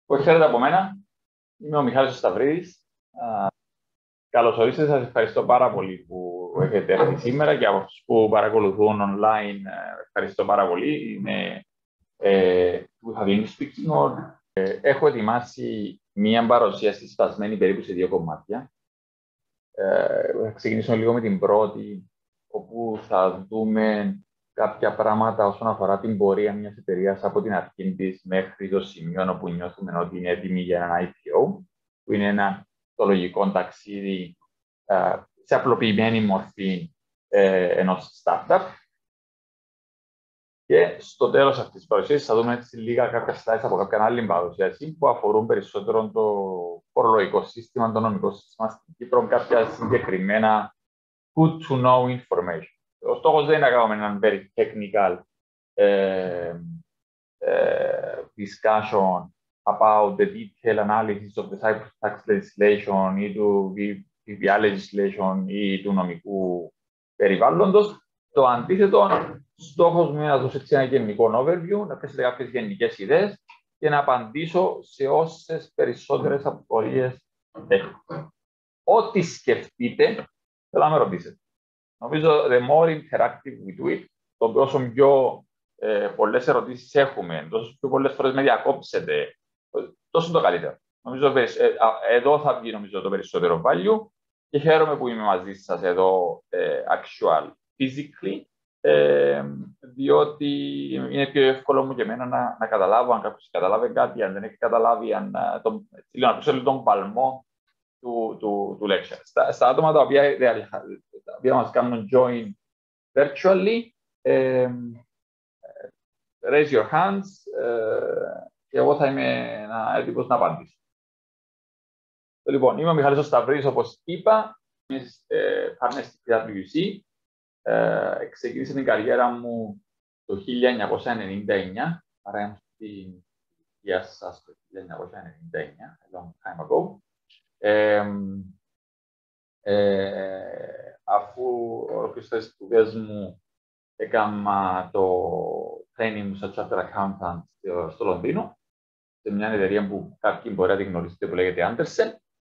Χαίρετε από μένα. Είμαι ο Michalis Stavrides. Καλώς ορίσατε. Σας ευχαριστώ πάρα πολύ που έχετε έρθει σήμερα και από αυτούς που παρακολουθούν online. Ευχαριστώ πάρα πολύ. Είμαι του English speaking. Έχω ετοιμάσει μία παρουσίαση σπασμένη περίπου σε 2 κομμάτια. Θα ξεκινήσω λίγο με την πρώτη, όπου θα δούμε κάποια πράγματα όσον αφορά την πορεία μιας εταιρείας από την αρχή της μέχρι το σημείο όπου νιώθουμε ότι είναι έτοιμη για ένα IPO, που είναι ένα το λογικό ταξίδι σε απλοποιημένη μορφή ενός startup. Και στο τέλος αυτής της παρουσίασης θα δούμε λίγα κάποια slides από κάποια άλλη παρουσίαση που αφορούν περισσότερο το φορολογικό σύστημα, το νομικό σύστημα στην Κύπρο, κάποια συγκεκριμένα good to know information. Ο στόχος δεν είναι να κάνουμε έναν very technical discussion about the detailed analysis of the Cyprus tax legislation ή του PwC legislation ή του νομικού περιβάλλοντος. Το αντίθετο, στόχος μου είναι να δώσω ένα γενικό overview, να θέσετε κάποιες γενικές ιδέες και να απαντήσω σε όσες περισσότερες απορίες έχετε. Ό,τι σκεφτείτε, θέλω να με ρωτήσετε. Νομίζω, the more interactive we do it, το όσο πιο πολλές ερωτήσεις έχουμε, τόσο πιο πολλές φορές με διακόψετε, τόσο το καλύτερο. Νομίζω, εδώ θα βγει νομίζω το περισσότερο value και χαίρομαι που είμαι μαζί σας εδώ actual, physically, διότι είναι πιο εύκολο μου και εμένα να καταλάβω αν κάποιος καταλάβει κάτι, αν δεν έχει καταλάβει, να πείσω τον παλμό του lecture. Στα άτομα τα οποία μας κάνουν join virtually, raise your hands και εγώ θα είμαι έτοιμος να απαντήσω. Λοιπόν, είμαι ο Michalis Stavrides, όπως είπα, είμαι partner στη PwC. Ξεκίνησα την καριέρα μου το 1999, άρα είμαι στην ηλικία σας το 1999, a long time ago. Αφού ολοκλήρωσα τις σπουδές μου, έκανα το training μου σαν chartered accountant στο Λονδίνο, σε μια εταιρεία που κάποιοι μπορεί να τη γνωρίζετε που λέγεται Andersen.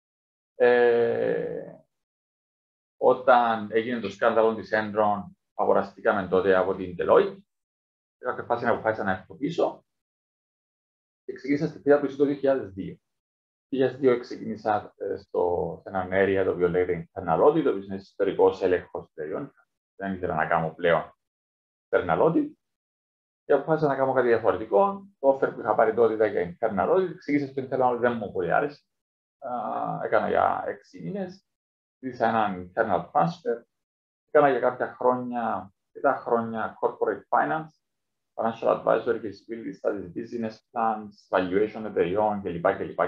Όταν έγινε το σκάνδαλο της Enron, αγοραστήκαμε τότε από την Deloitte. Σε κάποια φάση αποφάσισα να έρθω πίσω και ξεκίνησα στη PwC το 2002. Το 2002 ξεκίνησα σε έναν area το οποίο λέγεται internal audit, το οποίο είναι ιστορικός έλεγχος εταιρειών. Δεν ήθελα να κάνω πλέον internal audit και αποφάσισα να κάνω κάτι διαφορετικό. Το offer που είχα πάρει τότε ήταν για internal audit. Ξεκίνησα στο internal audit, δεν μου πολύ άρεσε. Έκανα για 6 μήνες. Ζήτησα έναν internal transfer. Έκανα για κάποια χρόνια, 7 χρόνια corporate finance, financial advisory, feasibility studies, business plans, valuation εταιρειών κλπ.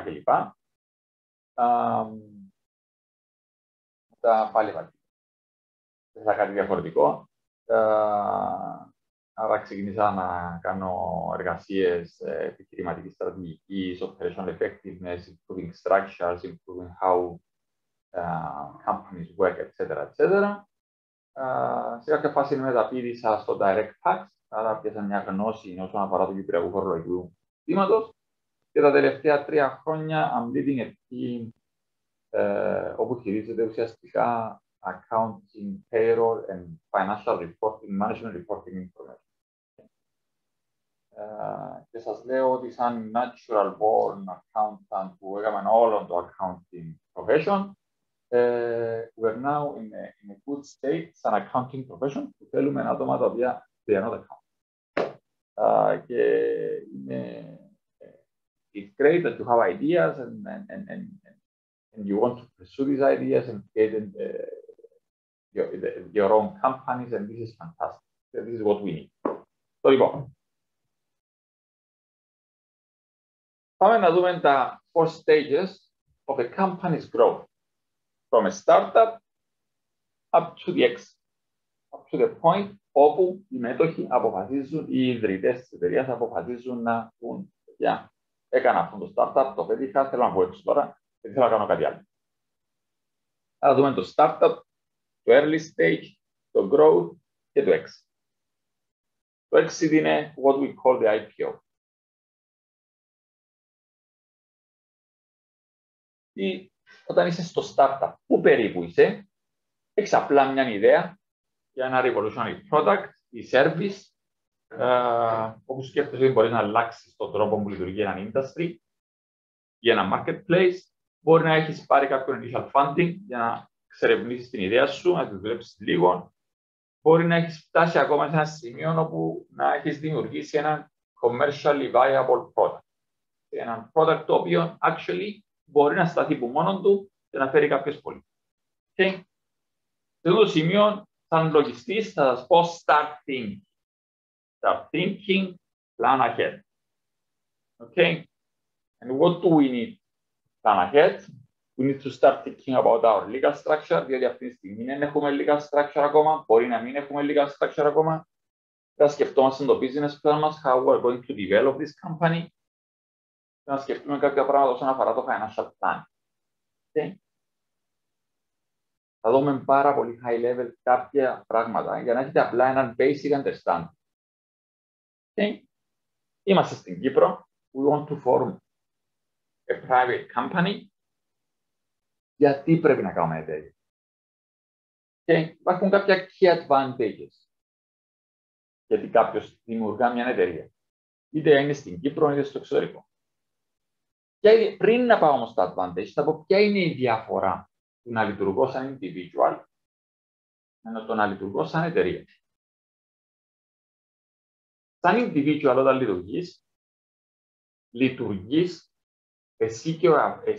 Μετά πάλι θα κάτι διαφορετικό. Άρα ξεκίνησα να κάνω εργασίες επιχειρηματικής στρατηγικής, operational effectiveness, improving structures, improving how companies work, etc. Σε κάποια φάση μεταπήδησα στο direct tax, άρα πιάσα μια γνώση όσον αφορά το κυπριακού φορολογικού συστήματος και τα τελευταία 3 χρόνια I'm leading a team όπου χειρίζεται ουσιαστικά accounting, payroll and financial reporting, management reporting information. Και σας λέω ότι σαν natural born accountant που έκαμε όλο το accounting profession, we're now in a good state σαν accounting profession που θέλουμε άτομα τα οποία they are not accountants. Και it's great that you have ideas and you want to pursue these ideas and create your own companies, and this is fantastic. This is what we need. Λοιπόν, πάμε να δούμε τα 4 stages of a company's growth. From a startup up to the exit, up to the point όπου οι μέτοχοι αποφασίζουν, οι ιδρυτές της εταιρείας αποφασίζουν να πούν έκανα αυτό το startup, το πέτυχα, θέλω να βγω έξω τώρα και θέλω να κάνω κάτι άλλο. Άρα δούμε το startup, το early stage, το growth και το exit. Το exit είναι what we call the IPO. ή όταν είσαι στο startup, πού περίπου είσαι, έχεις απλά μια ιδέα για ένα revolutionary product ή service, όπου σκέφτεσαι ότι μπορείς να αλλάξεις τον τρόπο που λειτουργεί ένα industry ή ένα marketplace. Μπορεί να έχεις πάρει κάποιο initial funding για να εξερευνήσεις την ιδέα σου, να τη δουλέψεις λίγο. Μπορεί να έχεις φτάσει ακόμα σε ένα σημείο όπου να έχεις δημιουργήσει ένα commercially viable product. Ένα product το οποίο actually μπορεί να σταθεί από μόνο του και να φέρει κάποιες πολίτες. Okay. Σε αυτό το σημείο, σαν λογιστής, θα σας πω start thinking. Start thinking, plan ahead. Okay. And what do we need to plan ahead? We need to start thinking about our legal structure, διότι αυτή τη στιγμή δεν έχουμε legal structure ακόμα, μπορεί να μην έχουμε legal structure ακόμα. Θα σκεφτόμαστε το business plan μας, how we're going to develop this company. Θα σκεφτούμε κάποια πράγματα όσον αφορά το financial plan. Okay. Θα δούμε πάρα πολύ high level κάποια πράγματα για να έχετε απλά έναν basic understanding. Okay. Είμαστε στην Κύπρο. We want to form a private company. Γιατί πρέπει να κάνουμε εταιρεία. Okay. Υπάρχουν κάποια key advantages. Γιατί κάποιος δημιουργά μια εταιρεία. Είτε είναι στην Κύπρο είτε στο εξωτερικό. Και πριν να πάω όμως στα advantages, θα πω ποια είναι η διαφορά του να λειτουργώ σαν individual με το να λειτουργώ σαν εταιρεία. Σαν individual όταν λειτουργείς εσύ και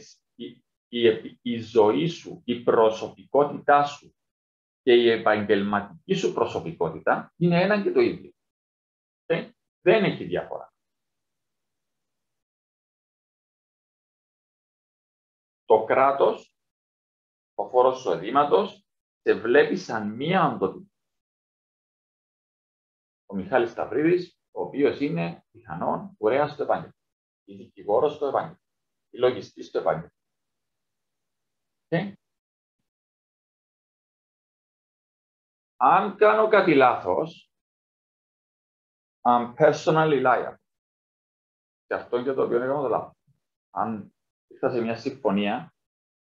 η ζωή σου, η προσωπικότητά σου και η επαγγελματική σου προσωπικότητα είναι ένα και το ίδιο. Okay? Δεν έχει διαφορά. Το κράτος, ο φόρος εισοδήματος, σε βλέπει σαν μία οντότητα. Ο Michalis Stavrides, ο οποίος είναι πιθανόν κουρέας στο επάγγελμα, ή δικηγόρος στο επάγγελμα, ή λογιστής στο επάγγελμα. Okay. Αν κάνω κάτι λάθος, I'm personally liable. Και αυτό είναι και το οποίο έκανα το λάθος. Αν ήρθα σε μια συμφωνία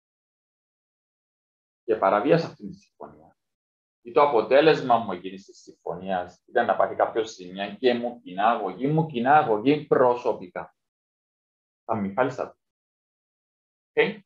και παραβίασα αυτή τη συμφωνία, ή το αποτέλεσμα μου εκείνης της συμφωνίας ήταν να πάει κάποιος σε μια και μου κοινά αγωγή προσωπικά. Θα με Michalis Stavrides. Okay.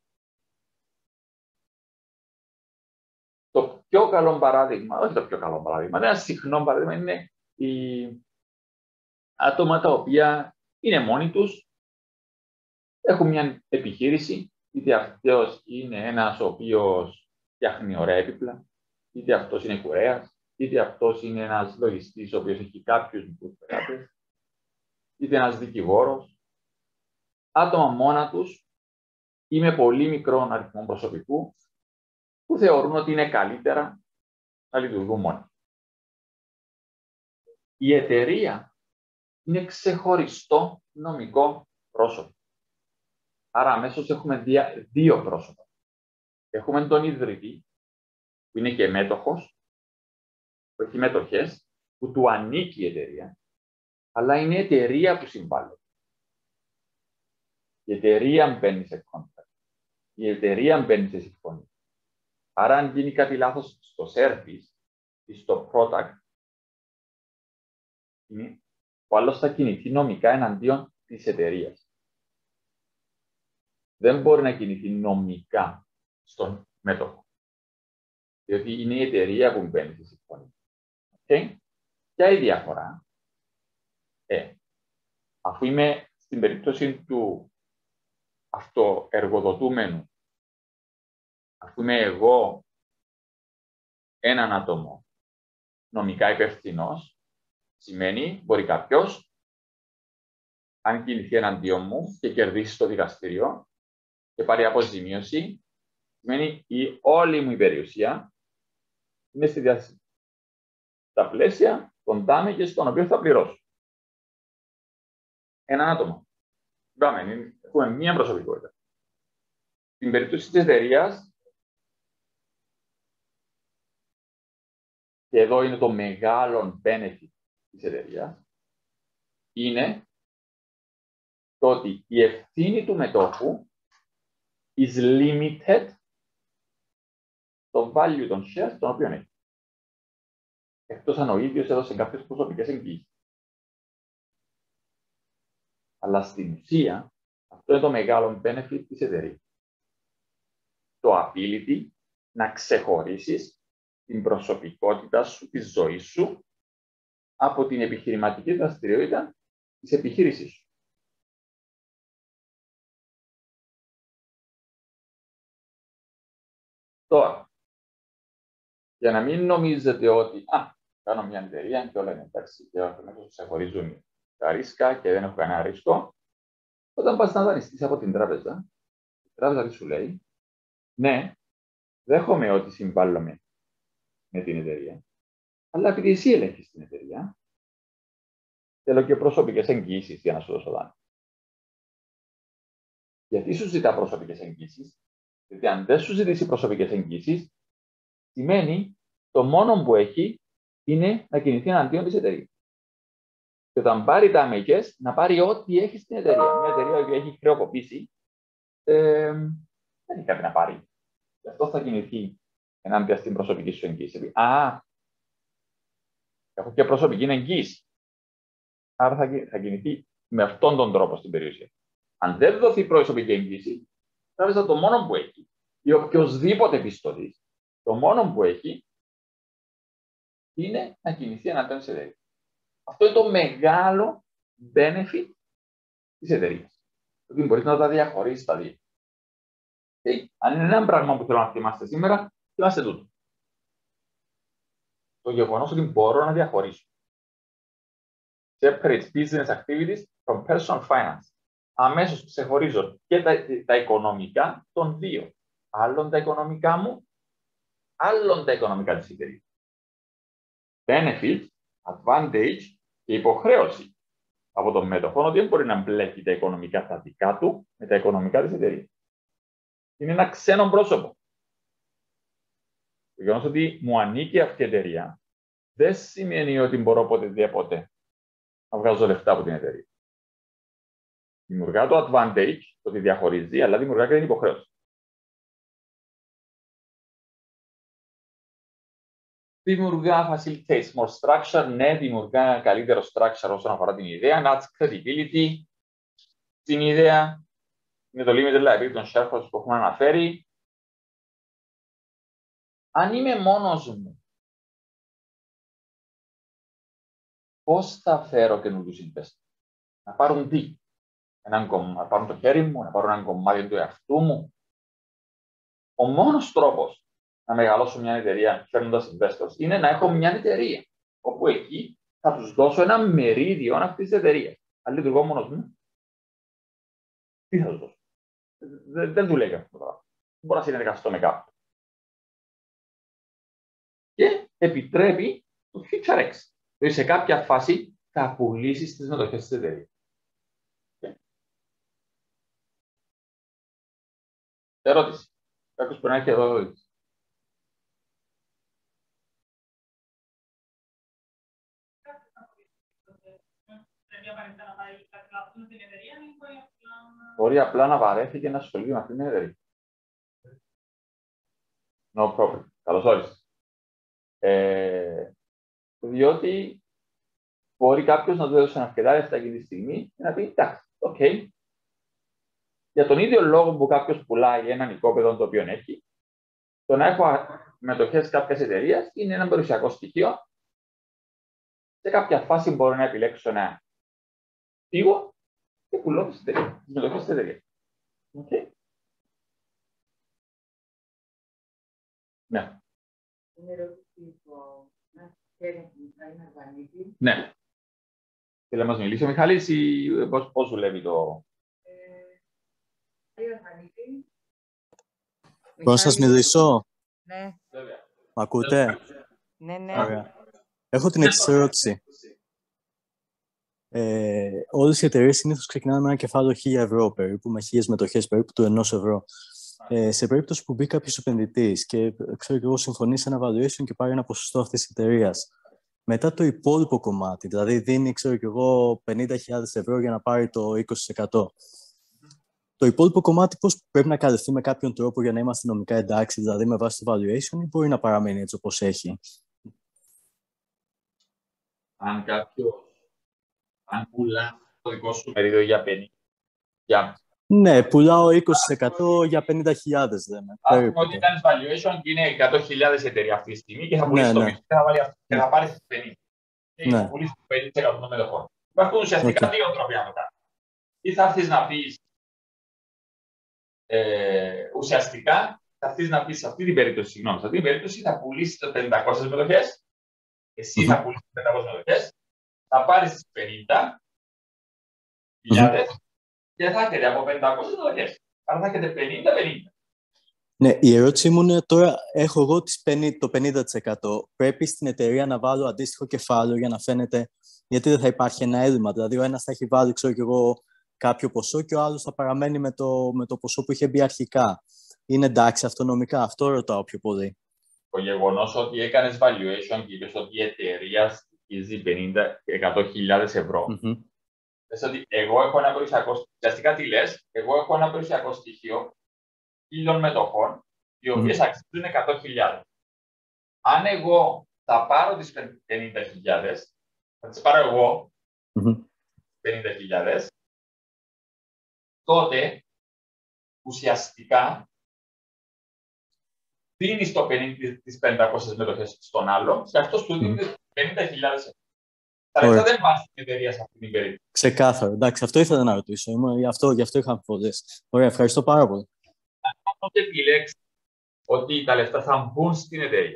Το πιο καλό παράδειγμα, όχι το πιο καλό παράδειγμα, ένα συχνό παράδειγμα είναι οι άτομα τα οποία είναι μόνοι τους, έχουν μια επιχείρηση, είτε αυτός είναι ένας ο οποίος φτιάχνει ωραία έπιπλα, είτε αυτός είναι κουρέας, είτε αυτός είναι ένας λογιστής ο οποίος έχει κάποιους μικρούς πελάτες, είτε ένας δικηγόρος. Άτομα μόνα τους ή με πολύ μικρό αριθμό προσωπικού, που θεωρούν ότι είναι καλύτερα να λειτουργούν μόνοι. Η εταιρεία είναι ξεχωριστό νομικό πρόσωπο. Άρα αμέσως έχουμε δύο πρόσωπα. Έχουμε τον ιδρυτή, που είναι και μέτοχος, που έχει μετοχές, που του ανήκει η εταιρεία, αλλά είναι η εταιρεία που συμβάλλει. Η εταιρεία μπαίνει σε contract. Η εταιρεία μπαίνει σε συμφωνία. Άρα, αν γίνει κάτι λάθος στο service ή στο product, ο άλλος θα κινηθεί νομικά εναντίον της εταιρείας. Δεν μπορεί να κινηθεί νομικά στον μέτοχο. Διότι είναι η εταιρεία που μπαίνει στη συμφωνία. Okay. Ποια είναι η διαφορά? Αφού είμαι στην περίπτωση του αυτοεργοδοτούμενου, αφού είμαι εγώ έναν άτομο νομικά υπευθυνός, σημαίνει μπορεί κάποιος, αν κινηθεί εναντίον μου και κερδίσει στο δικαστήριο και πάρει αποζημίωση, σημαίνει η όλη μου η περιουσία είναι στη διάθεση. Τα πλαίσια των damages στον οποίο θα πληρώσω. Έναν άτομο. Έχουμε μία προσωπικότητα. Στην περίπτωση της εταιρείας, και εδώ είναι το μεγάλο benefit της εταιρείας, είναι το ότι η ευθύνη του μετόχου is limited το value των shares των οποίων έχει. Εκτός αν ο ίδιος έδωσε κάποιες προσωπικές εγγύησεις. Αλλά στην ουσία, αυτό είναι το μεγάλο benefit της εταιρείας. Το ability να ξεχωρίσεις την προσωπικότητα σου, τη ζωή σου, από την επιχειρηματική δραστηριότητα της επιχείρησης σου. Τώρα, για να μην νομίζετε ότι κάνω μια εταιρεία και όλα είναι εντάξει και αμέσως ξεχωρίζουν τα ρίσκα και δεν έχω κανένα ρίσκο, όταν πας να δανειστείς από την τράπεζα, η τράπεζα τι σου λέει, ναι, δέχομαι ότι συμβάλλομαι με την εταιρεία, αλλά επειδή εσύ ελέγχεις την εταιρεία, θέλω και προσωπικές εγγύησεις για να σου δώσω δάνειο. Γιατί σου ζητά προσωπικές εγγύησεις? Γιατί αν δεν σου ζητήσει προσωπικές εγγύησεις, σημαίνει το μόνο που έχει είναι να κινηθεί εναντίον της εταιρείας. Και όταν πάρει τα αμυγές, να πάρει ό,τι έχει στην εταιρεία. Μια εταιρεία που έχει χρεοκοπήσει, δεν έχει κάτι να πάρει. Γι' αυτό θα κινηθεί ενάντια στην προσωπική σου εγγύηση. Έχω και προσωπική εγγύηση. Άρα θα κινηθεί με αυτόν τον τρόπο στην περιουσία. Αν δεν δοθεί προσωπική εγγύηση, θα το μόνο που έχει, ή οποιοδήποτε πιστωτής, το μόνο που έχει είναι να κινηθεί εναντίον της εταιρείας. Αυτό είναι το μεγάλο benefit της εταιρείας. ότι μπορείς να τα διαχωρίσεις τα δύο. Αν είναι ένα πράγμα που θέλω να θυμάστε σήμερα, θυμάστε τούτο. Το γεγονός ότι μπορώ να διαχωρίσω. Separate business activities from personal finance. Αμέσως ξεχωρίζω και τα οικονομικά των δύο. Άλλον τα οικονομικά μου, άλλον τα οικονομικά της εταιρείας. Benefit, advantage και υποχρέωση από τον μέτοχο ότι δεν μπορεί να μπλέκει τα οικονομικά τα δικά του με τα οικονομικά της εταιρείας. Είναι ένα ξένο πρόσωπο. Το γεγονός ότι μου ανήκει αυτή η εταιρεία δεν σημαίνει ότι μπορώ οποτεδήποτε να βγάζω λεφτά από την εταιρεία. Δημιουργά το advantage, το ότι διαχωρίζει, αλλά δημιουργά και την υποχρέωση. Δημιουργά facilitate more structure, ναι, δημιουργά καλύτερο structure όσον αφορά την ιδέα, adds credibility στην ιδέα, με το limited liability των shareholders που έχουμε αναφέρει. Αν είμαι μόνος μου, πώς θα φέρω καινούριους investors? Να πάρουν τι? Να πάρουν το χέρι μου, να πάρουν ένα κομμάτι του εαυτού μου. Ο μόνος τρόπος να μεγαλώσω μια εταιρεία φέρνοντας investors είναι να έχω μια εταιρεία, όπου εκεί θα τους δώσω ένα μερίδιο αυτής της εταιρείας. Αν λειτουργώ μόνος μου, τι θα τους δώσω? Δεν δουλεύει αυτό το πράγμα. Δεν μπορώ να συνεργαστώ με κάποιον. Και επιτρέπει το future exit. Δηλαδή σε κάποια φάση θα πουλήσεις τις μετοχές της εταιρείας. Ερώτηση. Κάποιος μπορεί να έχει ερώτηση. Μπορεί απλά να βαρέθηκε να ασχοληθεί με αυτήν την εταιρεία. No problem. Καλώς όρισες. Διότι μπορεί κάποιος να του έδωσε αρκετά λεφτά εκείνη τη στιγμή και να πει εντάξει, οκ. Για τον ίδιο λόγο που κάποιος πουλάει έναν οικόπεδο το οποίο έχει, το να έχω μετοχές κάποιας εταιρείας είναι ένα περιουσιακό στοιχείο. Σε κάποια φάση μπορώ να επιλέξω να φύγω και πουλώ τις μετοχές της εταιρείας. Okay. Ναι. Ναι. Θέλει να μας μιλήσει ο Μιχάλης ή πώς δουλεύει το... Μπορώ να σας μιλήσω? Ναι. Μ' ακούτε? Ναι, ναι. Ωραία. Έχω την εξής ερώτηση. Όλες οι εταιρείες συνήθως ξεκινάνε με ένα κεφάλαιο 1.000 ευρώ περίπου, με 1.000 μετοχές περίπου του 1 ευρώ. Σε περίπτωση που μπει κάποιος επενδυτής και ξέρω και εγώ συμφωνεί σε ένα valuation και πάρει ένα ποσοστό αυτής της εταιρείας, μετά το υπόλοιπο κομμάτι, δηλαδή δίνει ξέρω και εγώ 50.000 ευρώ για να πάρει το 20%. Το Το υπόλοιπο κομμάτι πώς πρέπει να καλυφθεί με κάποιον τρόπο για να είμαστε νομικά εντάξει, δηλαδή με βάση το valuation, ή μπορεί να παραμείνει έτσι όπως έχει? Αν πουλά το δικό σου μερίδιο για 50. Ναι, πουλάω 20% για 50.000, λέμε. Ας πούμε ότι κάνεις valuation και είναι 100.000 εταιρεία αυτή τη στιγμή και θα πουλήσεις το μισό και θα πάρεις 50. Και θα πουλήσεις το 50% των μετοχών. Υπάρχουν ουσιαστικά δύο τρόποι να το κάνεις. Ή θα έρθεις να πεις, ουσιαστικά, θα έρθεις να πεις σε αυτή την περίπτωση, θα πουλήσεις 500 μετοχές, εσύ θα πουλήσεις 500 μετοχές, θα πάρεις τις 50.000 και θα έχετε από 500 μετοχές. Άρα θα έχετε 50-50. Ναι, η ερώτησή μου είναι τώρα, έχω εγώ το 50%. Πρέπει στην εταιρεία να βάλω αντίστοιχο κεφάλαιο για να φαίνεται, γιατί δεν θα υπάρχει ένα έλλειμμα. Δηλαδή, ο ένας θα έχει βάλει, ξέρω κι εγώ, κάποιο ποσό και ο άλλος θα παραμένει με το ποσό που είχε μπει αρχικά. Είναι εντάξει αυτονομικά? Αυτό ρωτάω πιο πολύ. Το γεγονός ότι έκανες valuation και είπες ότι η εταιρεία στοιχίζει 100.000 ευρώ. Λες ότι εγώ έχω ένα περιουσιακό, ουσιαστικά τι λες, εγώ έχω ένα περιουσιακό στοιχείο 1.000 μετοχών, οι οποίες αξίζουν 100.000. Αν εγώ θα πάρω τις 50.000, θα τις πάρω εγώ 50.000, τότε ουσιαστικά δίνεις τις 500 μετοχές στον άλλο και αυτός του δίνει 50.000 ευρώ. Τα λεφτά δεν πάνε στην εταιρεία σε αυτή την περίπτωση. Ξεκάθαρο. Εντάξει, αυτό ήθελα να ρωτήσω. Γι' αυτό είχα αμφιβολίες. Ωραία, ευχαριστώ πάρα πολύ. Αν επιλέξει ότι τα λεφτά θα μπουν στην εταιρεία,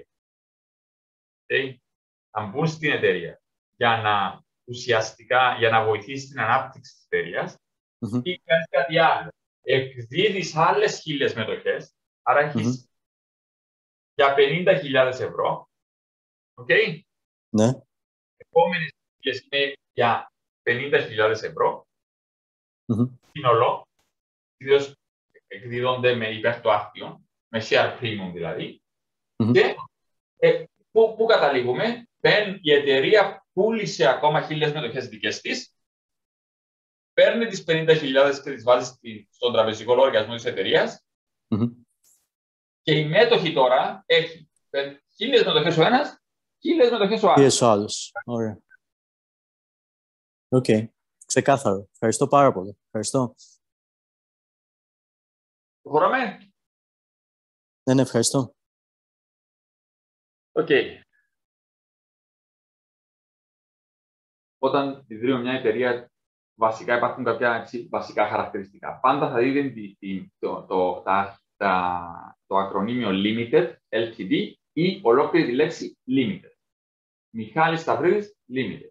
θα μπουν στην εταιρεία για να ουσιαστικά για να βοηθήσει την ανάπτυξη της εταιρείας, ή κάνει κάτι άλλο. Εκδίδεις άλλες 1.000 μετοχές, άρα έχεις για 50.000 ευρώ. Ναι. Επόμενες 1.000 είναι για 50.000 ευρώ. Σύνολο, κυρίως εκδίδονται με υπέρ του άρτιων, με share premium δηλαδή. Και πού καταλήγουμε? Η εταιρεία πούλησε ακόμα 1.000 μετοχές δικές της, παίρνει τις 50.000 και τις βάζει στον τραπεζικό λογαριασμό της εταιρείας και η μέτοχη τώρα έχει 1.000 μετοχές ο ένας, 1.000 μετοχές ο άλλος. Ωραία. Οκ. Ξεκάθαρο. Ευχαριστώ πάρα πολύ. Ευχαριστώ. Προχωράμε. Ναι, ευχαριστώ. Οκ. Όταν ιδρύουμε μια εταιρεία, βασικά υπάρχουν κάποια βασικά χαρακτηριστικά. Πάντα θα δείτε το ακρονίμιο Limited, LTD, ή ολόκληρη τη λέξη Limited. Michalis Stavrides Limited.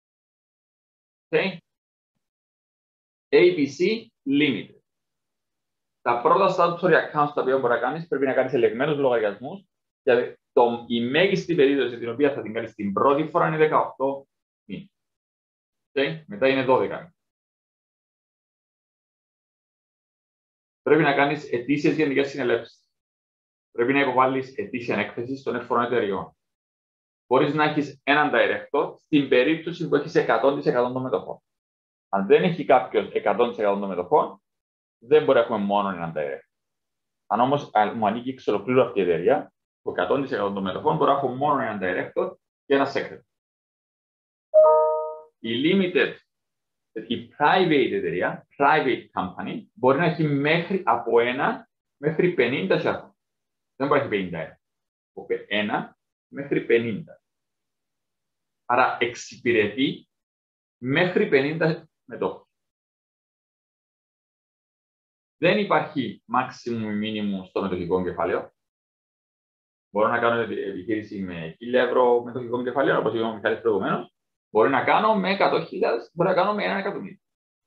ABC Limited. Τα πρώτα statutory accounts τα οποία μπορεί να κάνεις πρέπει να κάνεις ελεγμένους λογαριασμούς. Και η μέγιστη περίοδος την οποία θα την κάνεις την πρώτη φορά είναι 18 μήνες. Μετά είναι 12 μήνες. Πρέπει να κάνεις ετήσιες γενικές συνελεύσεις. Πρέπει να υποβάλεις ετήσια έκθεση στον εφορών εταιριών. Μπορείς να έχεις έναν director στην περίπτωση που έχεις 100% των μετοχών. Αν δεν έχει κάποιος 100% των μετοχών, δεν μπορεί να έχουμε μόνο έναν director. Αν όμως μου ανήκει εξ ολοκλήρου αυτή η εταιρεία, το 100% των μετοχών μπορεί να έχω μόνο έναν director και ένα secretary. Η limited, η private εταιρεία, private company, μπορεί να έχει από 1 μέχρι 50 shareholders. Δεν μπορεί να έχει 50. Από 1 μέχρι 50. Άρα εξυπηρετεί μέχρι 50 μετόχους. Δεν υπάρχει maximum ή minimum στο μετοχικό κεφάλαιο. Μπορώ να κάνω επιχείρηση με 1.000 ευρώ μετοχικό κεφάλαιο, όπως είπε ο Μιχάλης προηγουμένως. Μπορεί να κάνω με 100.000, μπορεί να κάνω με 1 εκατομμύριο.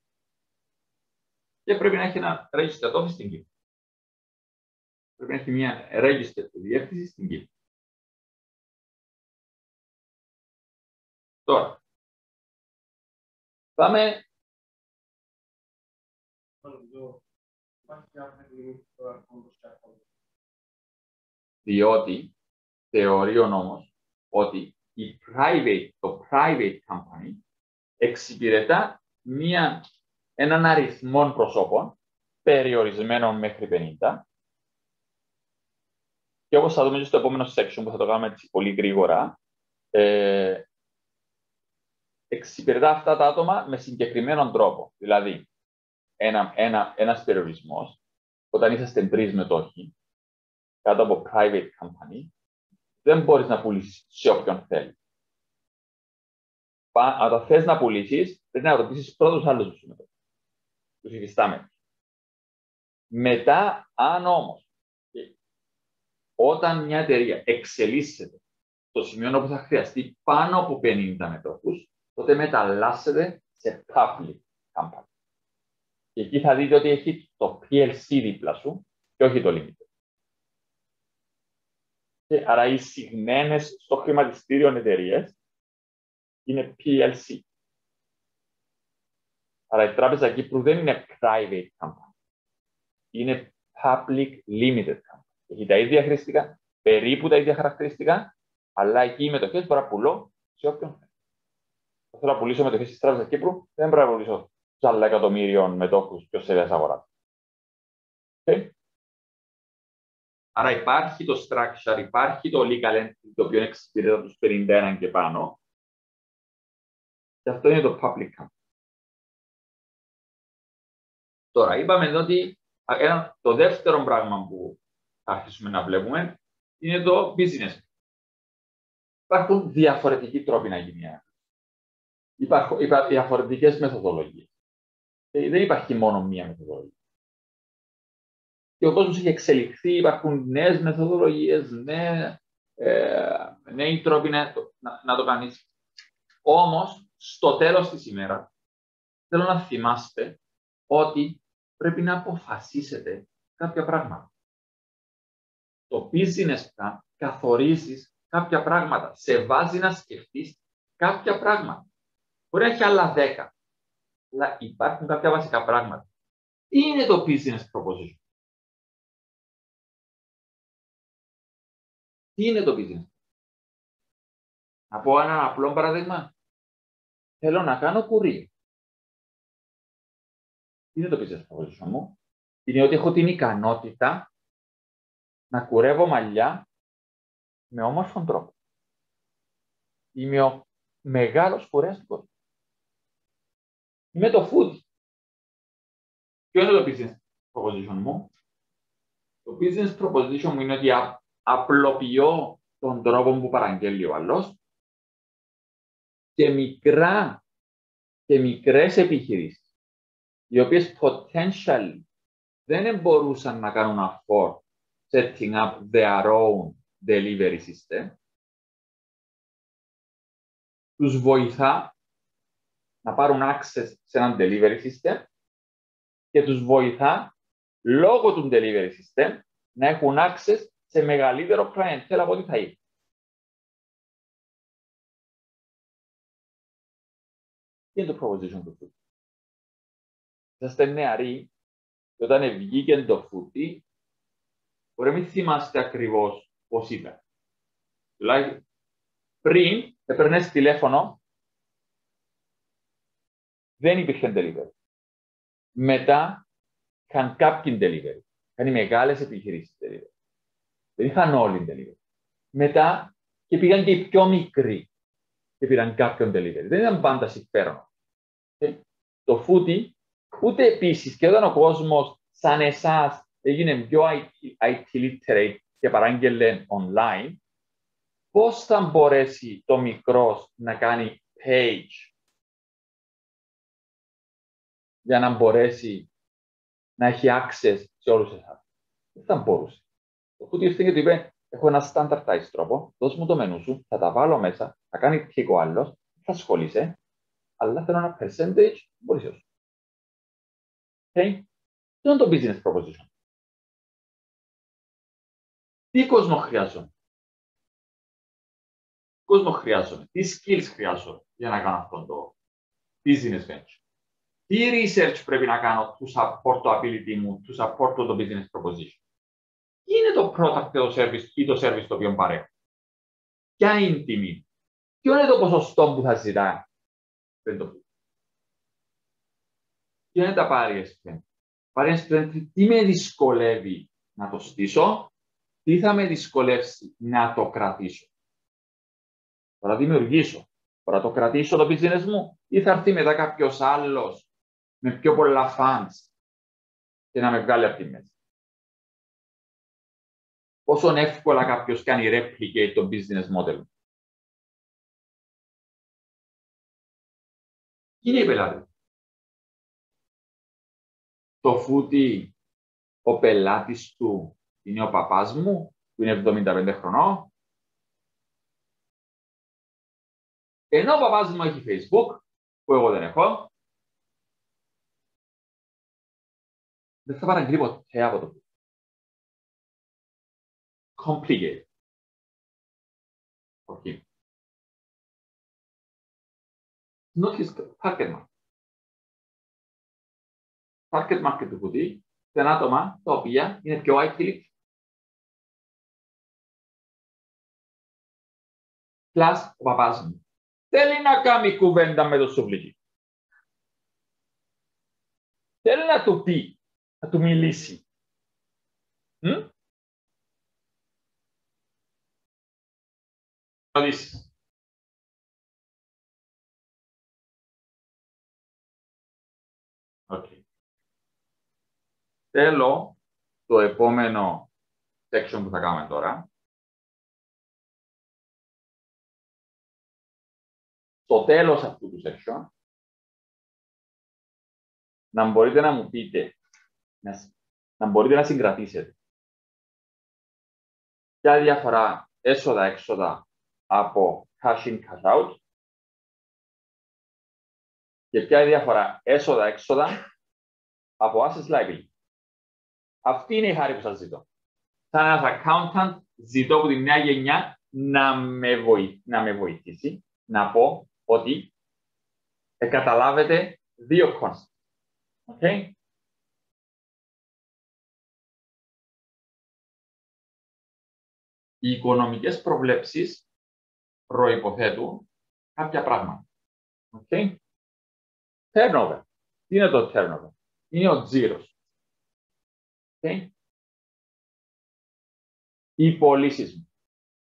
Και πρέπει να έχει ένα registered office στην Κύπρο. Πρέπει να έχει μια registered διεύθυνση στην Κύπρο. Τώρα, πάμε. Διότι θεωρεί ο νόμος ότι το private company εξυπηρετά έναν αριθμό προσώπων περιορισμένο μέχρι 50. Και όπως θα δούμε στο επόμενο section που θα το κάνουμε έτσι πολύ γρήγορα, εξυπηρετά αυτά τα άτομα με συγκεκριμένον τρόπο. Δηλαδή, ένας περιορισμός, όταν είσαστε 3 μετόχοι, κάτω από private company, δεν μπορείς να πουλήσεις σε όποιον θέλει. Αν το θες να πουλήσεις, πρέπει να ρωτήσεις πρώτους άλλους τους υφιστάμενους. Μετά, αν όμως, όταν μια εταιρεία εξελίσσεται στο σημείο που θα χρειαστεί πάνω από 50 μετόχους, τότε μεταλλάσσεται σε public company. Και εκεί θα δείτε ότι έχει το PLC δίπλα σου και όχι το limited. Και άρα οι εισηγμένες στο χρηματιστήριο εταιρείες είναι PLC. Άρα η Τράπεζα Κύπρου δεν είναι private company. Είναι public limited company. Έχει τα ίδια χαρακτηριστικά, περίπου τα ίδια χαρακτηριστικά, αλλά εκεί οι μετοχές μπορώ να πουλώ σε όποιον θέλει. Θέλω να πουλήσω μετοχές της Τράπεζας Κύπρου, δεν πρέπει να πουλήσω τους άλλα εκατομμύριων μετόχους και ως ελεύθερη αγορά. Okay. Άρα υπάρχει το structure, υπάρχει το legal entity, το οποίο εξυπηρετά τους 51 και πάνω. Και αυτό είναι το public company. Τώρα, είπαμε ότι το δεύτερο πράγμα που θα αρχίσουμε να βλέπουμε είναι το business. Υπάρχουν διαφορετικοί τρόποι να γίνει ένα. Υπάρχουν διαφορετικές μεθοδολογίες. Δεν υπάρχει μόνο μία μεθοδολογία. Και ο κόσμος έχει εξελιχθεί, υπάρχουν νέες μεθοδολογίες, νέοι τρόποι να το κάνεις. Όμως, στο τέλος της ημέρας, θέλω να θυμάστε ότι πρέπει να αποφασίσετε κάποια πράγματα. Το business plan καθορίζεις κάποια πράγματα. Σε βάζει να σκεφτείς κάποια πράγματα. Μπορεί να έχει άλλα 10, αλλά υπάρχουν κάποια βασικά πράγματα. Τι είναι το business proposition? Τι είναι το business? Να πω ένα απλό παράδειγμα. Θέλω να κάνω κουρί. Τι είναι το business proposition μου? Είναι ότι έχω την ικανότητα να κουρεύω μαλλιά με όμορφον τρόπο. Είμαι ο μεγάλος κουρέαστικος. Είμαι το food. Ποιο είναι το business proposition μου? Το business proposition μου είναι ότι απλοποιώ τον τρόπο που παραγγέλει ο άλλος και μικρές επιχειρήσεις, οι οποίες potentially δεν μπορούσαν να κάνουν afford setting up their own delivery system, τους βοηθά να πάρουν access σε έναν delivery system και τους βοηθά λόγω του delivery system να έχουν access σε μεγαλύτερο clientele από ό,τι θα είναι. Τι είναι το proposition του food? Είσαστε νεαροί και όταν βγήκε το food, μπορεί να μην θυμάστε ακριβώς πώς ήταν. Δηλαδή, πριν έπαιρνες τηλέφωνο, δεν υπήρχε delivery. Μετά είχαν κάποιοι delivery. Είχαν οι μεγάλες επιχειρήσεις delivery. Δεν είχαν όλοι delivery. Μετά και πήγαν και οι πιο μικροί και πήραν κάποιον delivery. Δεν ήταν πάντα συμφέρον. Το foodie, ούτε επίσης και όταν ο κόσμος σαν εσάς έγινε πιο IT literate και παράγγελε online, πώς θα μπορέσει το μικρός να κάνει page για να μπορέσει να έχει access σε όλους εσάς? Δεν θα μπορούσε. Το foodie ήρθε και του είπε, έχω ένα standardized τρόπο, δώσ' μου το μενού σου, θα τα βάλω μέσα, θα κάνει κλικ ο άλλος, θα ασχολείσαι, αλλά θέλω ένα percentage, μπορείς όσο. Okay. Αυτό είναι το business proposition. Τι κόσμο χρειάζομαι? Τι skills χρειάζομαι για να κάνω αυτό το business venture? Τι research πρέπει να κάνω to support το ability μου, to support το business proposition? Τι είναι το product το service ή το service το οποίο παρέχω? Ποια είναι η τιμή? Ποιο είναι το ποσοστό που θα ζητάει? Ποιο είναι τα barriers? τι με δυσκολεύει να το στήσω, τι θα με δυσκολεύσει να το κρατήσω. Θα δημιουργήσω, θα το κρατήσω το business μου ή θα έρθει μετά κάποιος άλλος με πιο πολλά funds και να με βγάλει από τη μέση. Πόσο εύκολα κάποιος κάνει replicate το business model. Τι είναι η πελάτη. Το φούτι, ο πελάτης του είναι ο παπάς μου, που είναι 75 χρονών. Ενώ ο παπάς μου έχει Facebook, που εγώ δεν έχω, δεν θα παραγγείλει ποτέ από το complicated. Όχι. Not his target market. Target market του φούτι είναι άτομα τα οποία είναι πιο άκυλοι. Plus ο παπάς μου θέλει να κάνει κουβέντα με το σουβλίκι. Θέλει να του πει, να του μιλήσει. Ρωτήσεις. Okay. Θέλω το επόμενο section που θα κάνουμε τώρα. Στο τέλος αυτού του section, να μπορείτε να μου πείτε, να μπορείτε να συγκρατήσετε ποια διαφορά έσοδα-έξοδα από cash in, cash out και ποια διαφορά έσοδα-έξοδα από assets liability. Αυτή είναι η χάρη που σας ζητώ. Σαν ένας accountant, ζητώ από τη νέα γενιά να με βοηθήσει να πω ότι καταλάβετε δύο concepts. Okay? Οι οικονομικές προβλέψεις προϋποθέτουν κάποια πράγματα. Okay? Turnover. Τι είναι το turnover? Είναι ο τζίρος. Okay? Οι πωλήσεις μου.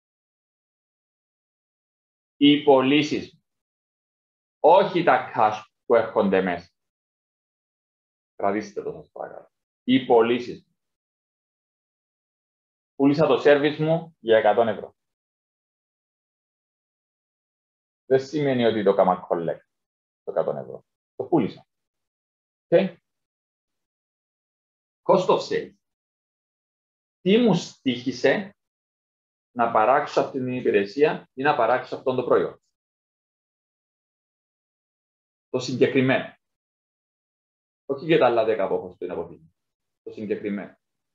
Οι πωλήσεις μου. Όχι τα cash που έρχονται μέσα. Κρατήστε το σας παρακαλώ. Οι πωλήσεις μου. Πούλησα το service μου για 100 ευρώ. Δεν σημαίνει ότι το κάμα collect το 100 ευρώ. Το πούλησα. Okay? Cost of sales. Τι μου στοίχησε να παράξω αυτή την υπηρεσία ή να παράξω αυτό το προϊόν. Το συγκεκριμένο. Όχι και τα άλλα 10 από όπως το είναι αποφύγει. Το συγκεκριμένο.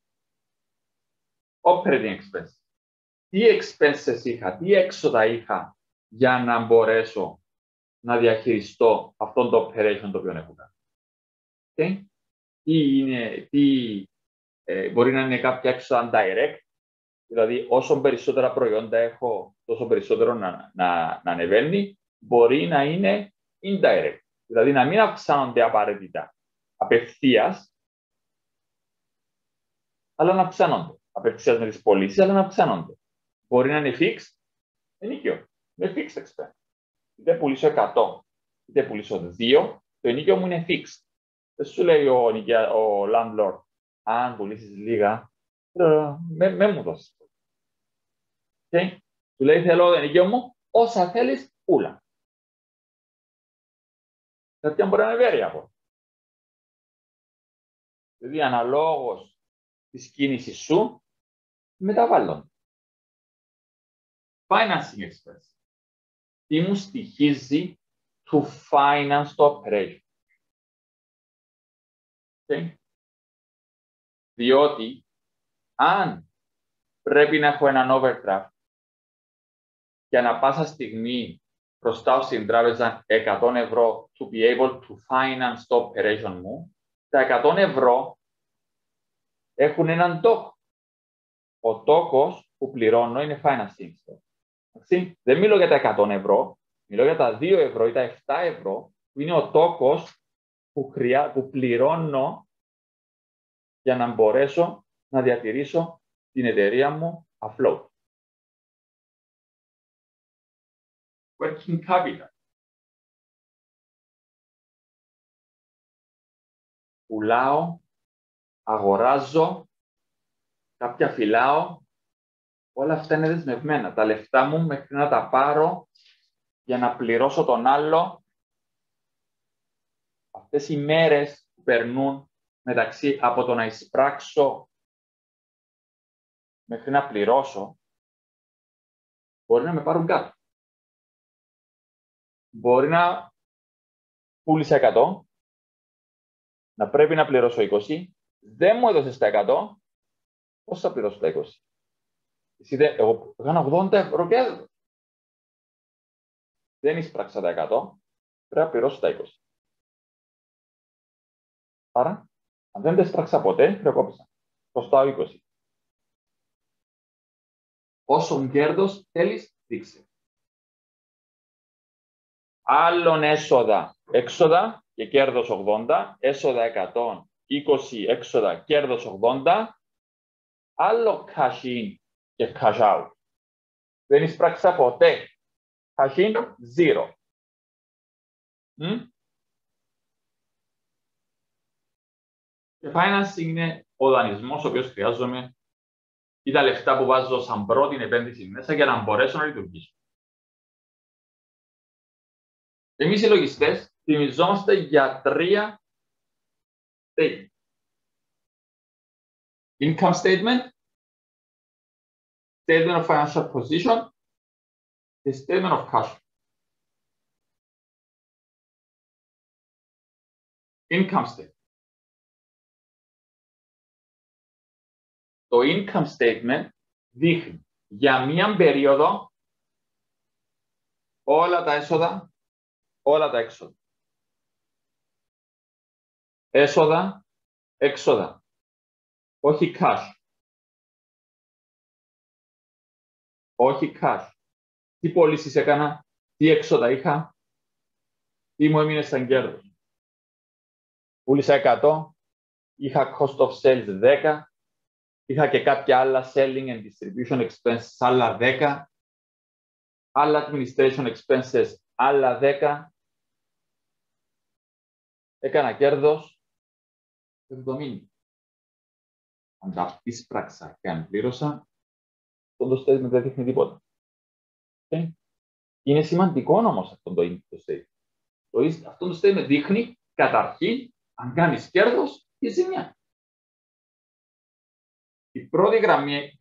Operating expenses. Τι expenses είχα, τι έξοδα είχα για να μπορέσω να διαχειριστώ αυτόν το operation το οποίο έχω κάνει. Okay? Μπορεί να είναι κάποια έξοδα direct, δηλαδή όσο περισσότερα προϊόντα έχω, τόσο περισσότερο να ανεβαίνει, μπορεί να είναι indirect, δηλαδή να μην αυξάνονται απαραίτητα απευθείας, αλλά να αυξάνονται. Απευθείας με τις πωλήσεις, αλλά να αυξάνονται. Μπορεί να είναι fixed, ενοίκιο, με fixed expense. Είτε πουλήσω 100, είτε πουλήσω 2, το ενοίκιο μου είναι fixed. Δεν σου λέει ο landlord, αν πουλήσεις λίγα, με μου δώσεις. Okay. Του λέει, θέλω το ενοίκιο μου, όσα θέλεις, πουλά. Τέτοια μπορεί να με βέρει από. Δηλαδή, αναλόγως της κίνησης σου, μεταβάλλονται. Financing expense. Τι μου στοιχίζει to finance το operation. Okay. Διότι, αν πρέπει να έχω έναν overdraft και ανά πάσα στιγμή χρωστάω στην τράπεζα 100 ευρώ to be able to finance το operation μου, τα 100 ευρώ έχουν έναν τόκο. Ο τόκος που πληρώνω είναι financing. Δεν μιλώ για τα 100 ευρώ, μιλώ για τα 2 ευρώ ή τα 7 ευρώ, που είναι ο τόκος που πληρώνω για να μπορέσω να διατηρήσω την εταιρεία μου afloat. Working capital. Πουλάω, αγοράζω, κάποια φυλάω, όλα αυτά είναι δεσμευμένα. Τα λεφτά μου μέχρι να τα πάρω για να πληρώσω τον άλλο. Αυτές οι μέρες που περνούν μεταξύ από το να εισπράξω μέχρι να πληρώσω, μπορεί να με πάρουν κάτω. Μπορεί να πούλησα 100, να πρέπει να πληρώσω 20, δεν μου έδωσες τα 100, πώς θα πληρώσω τα 20. Εγώ έκανα 80 ευρώ και έδωσα. Δεν εισπράξα τα 100, πρέπει να πληρώσω τα 20. Άρα, αν δεν τα εισπράξα ποτέ, χρεοκόπησα. Προστάω 20. Όσο κέρδος θέλεις, δείξε. Άλλον έσοδα, έξοδα και κέρδος 80, έσοδα 100, 20 έξοδα, κέρδος 80, άλλο cash in και cash out. Δεν εισπράξα ποτέ. Cash in, 0. Και financing είναι ο δανεισμός ο οποίος χρειάζομαι ή τα λεφτά που βάζω σαν πρώτη επένδυση μέσα για να μπορέσω να λειτουργήσω. Εμείς οι λογιστές θυμιζόμαστε για 3 statements. Income statement, statement of financial position και statement of cash. Income statement. Το income statement δείχνει για μία περίοδο όλα τα έσοδα, όλα τα έξοδα. Έσοδα, έξοδα. Όχι cash. Όχι cash. Τι πωλήσεις έκανα, τι έξοδα είχα, τι μου έμεινε σαν κέρδος. Πούλησα 100, είχα cost of sales 10, είχα και κάποια άλλα selling and distribution expenses άλλα 10, άλλα administration expenses άλλα 10, έκανα κέρδος 70. Αν τα εισπράξα και αν πλήρωσα, το statement δεν δείχνει τίποτα. Okay. Είναι σημαντικό όμως αυτό το statement. Αυτό το statement δείχνει καταρχήν αν κάνεις κέρδος ή ζημιά. Η πρώτη γραμμή,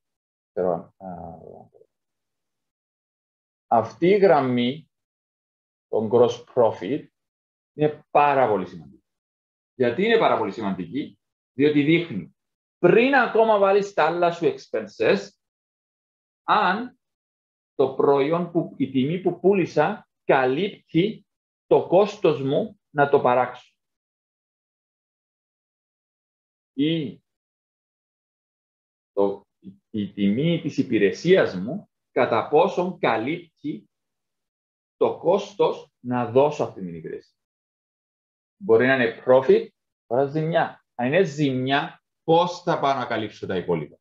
αυτή η γραμμή, το gross profit, είναι πάρα πολύ σημαντική. Γιατί είναι πάρα πολύ σημαντική, διότι δείχνει πριν ακόμα βάλεις τα άλλα σου expenses, αν το προϊόν, η τιμή που πούλησα, καλύπτει το κόστος μου να το παράξω. Ή η τιμή της υπηρεσίας μου, κατά πόσον καλύπτει το κόστος να δώσω αυτή την υπηρεσία. Μπορεί να είναι profit, τώρα ζημιά. Αν είναι ζημιά, πώς θα πάω να καλύψω τα υπόλοιπα.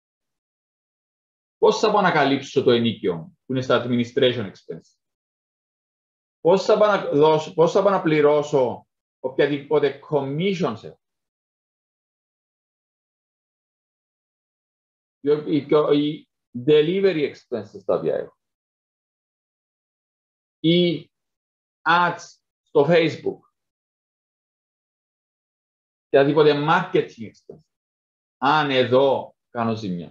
Πώς θα πάω να καλύψω το ενοίκιο μου, που είναι στα administration expenses. Πώς θα πάω να πληρώσω οποιαδήποτε commissions έχω. Οι delivery expenses τα οποία έχω. Οι ads στο Facebook. Οποιαδήποτε marketing expenses. Αν εδώ κάνω ζημιά.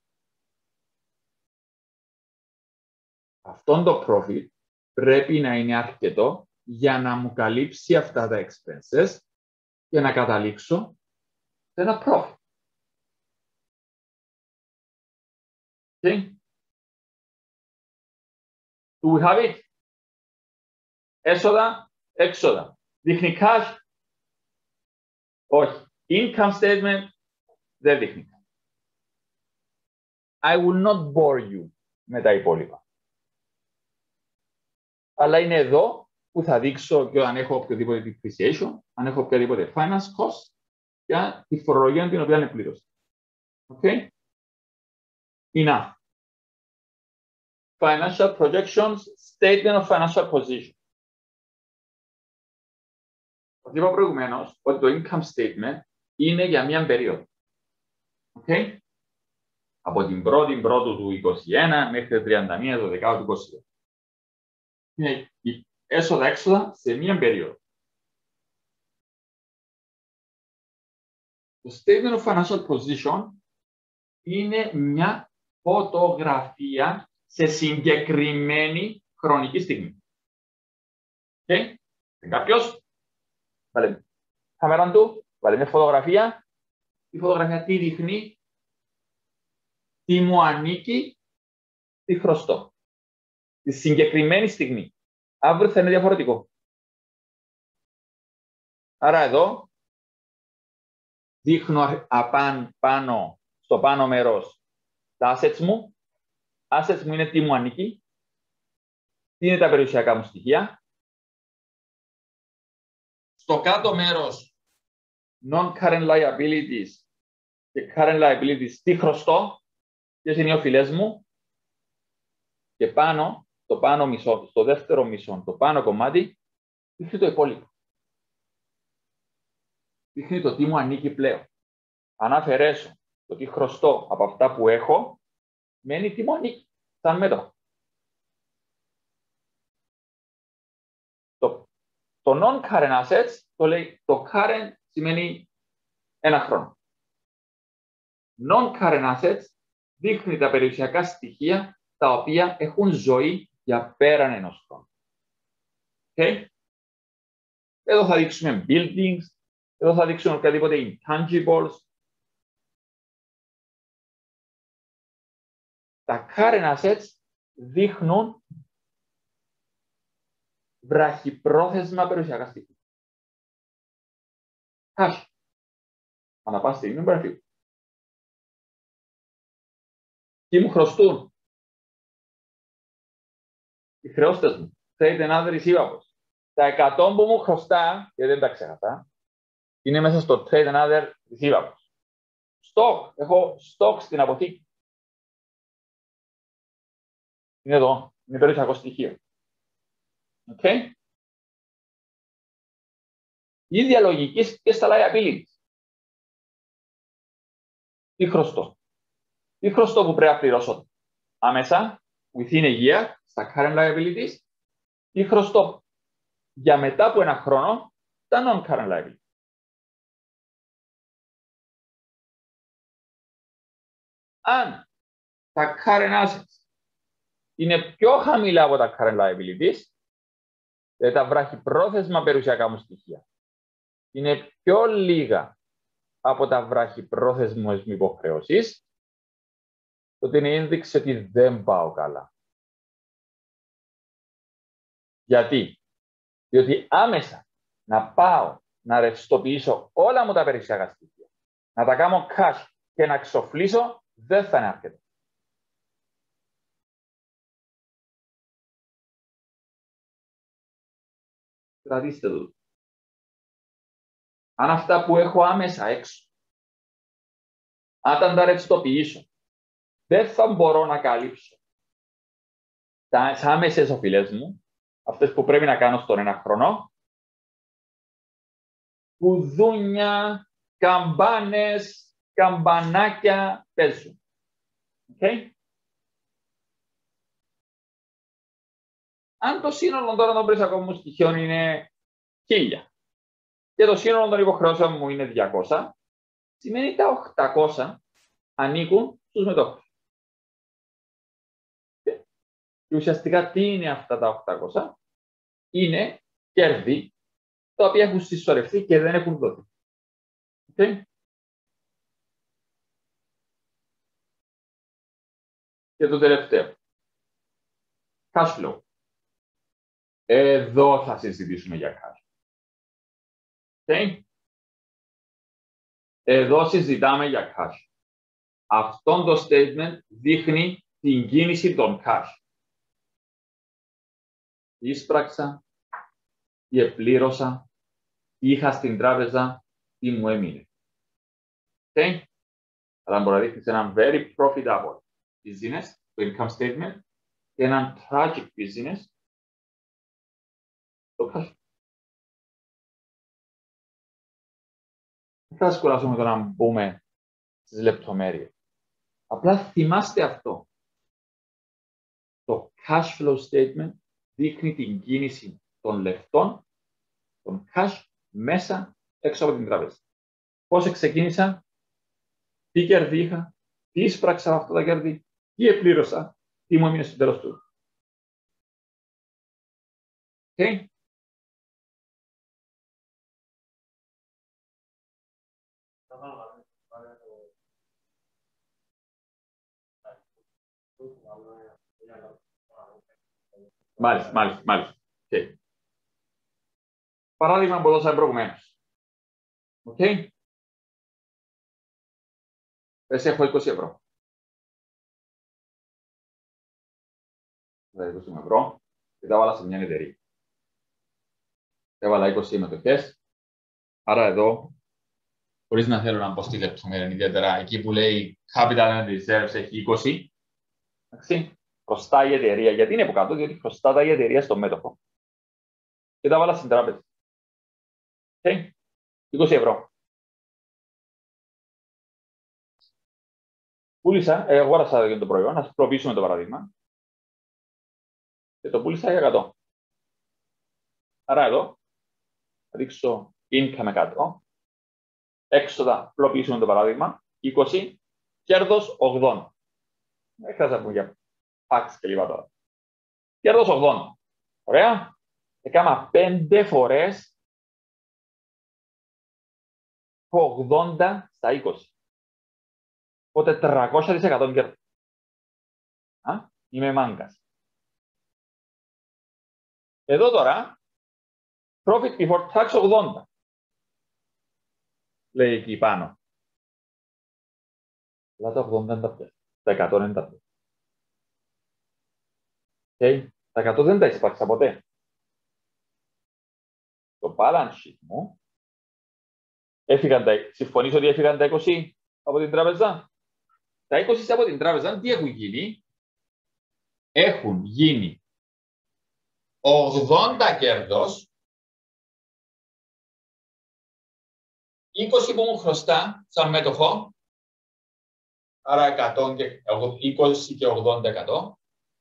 Αυτόν το profit πρέπει να είναι αρκετό για να μου καλύψει αυτά τα expenses και να καταλήξω σε ένα profit. Okay. Do we have it? Έσοδα, έξοδα. Δείχνει cash. Όχι. Income statement δεν δείχνει. I will not bore you με τα υπόλοιπα. Αλλά είναι εδώ που θα δείξω και αν έχω οποιοδήποτε depreciation, αν έχω οποιαδήποτε finance cost για τη φορολογία την οποία πλήρωσε. Okay. Enough. Financial projections, statement of financial position. Όπως είπα προηγουμένως, ότι το income statement είναι για μία περίοδο. Okay. Από την 1η Πρώτου του 2021 μέχρι 31 του 10 του 2022. Είναι η έσοδα-έξοδα σε μία περίοδο. Το statement of financial position είναι μια φωτογραφία σε συγκεκριμένη χρονική στιγμή. Okay. Κάποιος βάλε την κάμερα του, βάλε μια φωτογραφία. Η φωτογραφία τι δείχνει? Τι μου ανήκει, τι χρωστώ. Τη συγκεκριμένη στιγμή. Αύριο θα είναι διαφορετικό. Άρα εδώ δείχνω πάνω, στο πάνω μέρος τα assets μου. Assets μου είναι τι μου ανήκει. Τι είναι τα περιουσιακά μου στοιχεία. Στο κάτω μέρος non-current liabilities και current liabilities τι χρωστώ. Ποιες είναι οι οφειλές μου. Και πάνω, το πάνω μισό, στο δεύτερο μισό, το πάνω κομμάτι, δείχνει το υπόλοιπο. Δείχνει το τι μου ανήκει πλέον. Αν αφαιρέσω το τι χρωστώ από αυτά που έχω, μένει τι μου ανήκει, σαν μέτοχο. Το non-current assets, το current σημαίνει ένα χρόνο. Non-current assets δείχνει τα περιουσιακά στοιχεία τα οποία έχουν ζωή για πέραν ενός χρόνου. Okay. Εδώ θα δείξουμε buildings, εδώ θα δείξουμε οποιαδήποτε intangibles. Τα current assets δείχνουν βραχυπρόθεσμα περιουσιακά στοιχεία. Cash. Ανά πάση στιγμή μπορεί να φύγει. Τι μου χρωστούν? Οι χρεώστες μου. Trade and other receivables. Τα 100 που μου χρωστά, γιατί δεν τα ξέχασα, είναι μέσα στο trade and other receivables. Stock. Έχω stock στην αποθήκη. Είναι εδώ. Είναι περιουσιακό στοιχείο. Okay. Η ίδια λογική και στα liabilities. Τι χρωστώ? Τι χρωστώ που πρέπει να πληρώσω άμεσα, within a year, στα current liabilities, τι χρωστώ για μετά από ένα χρόνο, τα non-current liabilities. Αν τα current assets είναι πιο χαμηλά από τα current liabilities, δηλαδή τα βραχυπρόθεσμα περιουσιακά μου στοιχεία, είναι πιο λίγα από τα βραχυπρόθεσμες μου υποχρεώσεις, τότε είναι ένδειξη ότι δεν πάω καλά. Γιατί? Διότι άμεσα να πάω να ρευστοποιήσω όλα μου τα περιουσιακά στοιχεία, να τα κάνω cash και να εξοφλήσω, δεν θα είναι αρκετό. Κρατήστε το. Αν αυτά που έχω άμεσα έξω, αν τα ρευστοποιήσω, δεν θα μπορώ να καλύψω τις άμεσες οφειλές μου, αυτές που πρέπει να κάνω στον ένα χρόνο, κουδούνια, καμπάνες, καμπανάκια παίζουν. Okay. Αν το σύνολο τώρα των περιουσιακών μου στοιχείων είναι 1000 και το σύνολο των υποχρεώσεων μου είναι 200, σημαίνει τα 800 ανήκουν στους μετόχους. Και ουσιαστικά τι είναι αυτά τα 800? Είναι κέρδη τα οποία έχουν συσσωρευτεί και δεν έχουν δοθεί. Okay. Και το τελευταίο. Cash flow. Εδώ θα συζητήσουμε για cash. Okay. Εδώ συζητάμε για cash. Αυτό το statement δείχνει την κίνηση των cash. Τι εισπράξα, τι επλήρωσα, τι είχα στην τράπεζα, τι μου έμεινε. Okay. Αλλά μπορεί να δείχνεις έναν very profitable business, το income statement, και έναν tragic business, το cash flow. Δεν θα σας κουράσουμε το να μπούμε στις λεπτομέρειες. Απλά θυμάστε αυτό. Το cash flow statement δείχνει την κίνηση των λεφτών, των cash, μέσα έξω από την τράπεζα. Πώς ξεκίνησα, τι κέρδη είχα, τι εισπράξα από αυτά τα κέρδη, τι επλήρωσα, τι μου έμεινε στο τέλος του. Okay. Μάλιστα. Okay. Παράδειγμα που δώσαμε προηγουμένως. Okay. Πες έχω 20 ευρώ. 20 ευρώ και τα βάλα σε μια εταιρεία. Έβαλα 20 συμμετοχές. Άρα εδώ, χωρίς να θέλω να πω στη λεπτομέρεια, ιδιαίτερα εκεί που λέει Capital and Reserves έχει 20, εντάξει, χρωστάει η εταιρεία. Γιατί είναι από κάτω, διότι χρωστάει η εταιρεία στο μέτοχο. Και τα βάλα στην τράπεζα. Okay. 20 ευρώ. Πούλησα, αγόρασα το προϊόν, να απλοποιήσουμε το παράδειγμα. Και το πούλησα για 100. Άρα εδώ θα δείξω income 100. Έξοδα, απλοποιήσουμε το παράδειγμα. 20, κέρδος 80. Δεν χρειάζεται να πούμε για facts και λοιπά τώρα. Κέρδος 80. Ωραία. Έκανα 5 φορές το 80 στα 20. Οπότε 300% κέρδος. Είμαι μάγκας. Εδώ τώρα, profit before tax 80. Λέει εκεί πάνω. Αλλά τα 80 είναι τα πια. Τα 100 είναι τα πια. Okay. Τα 100 δεν τα εισπράξα ποτέ. Το balance sheet μου συμφωνείς ότι έφυγαν τα 20 από την τράπεζα. Τα 20 από την τράπεζα τι έχουν γίνει? Έχουν γίνει 80 κέρδος, 20 που μου χρωστά σαν μέτοχο, άρα 100 και 20 και 80%.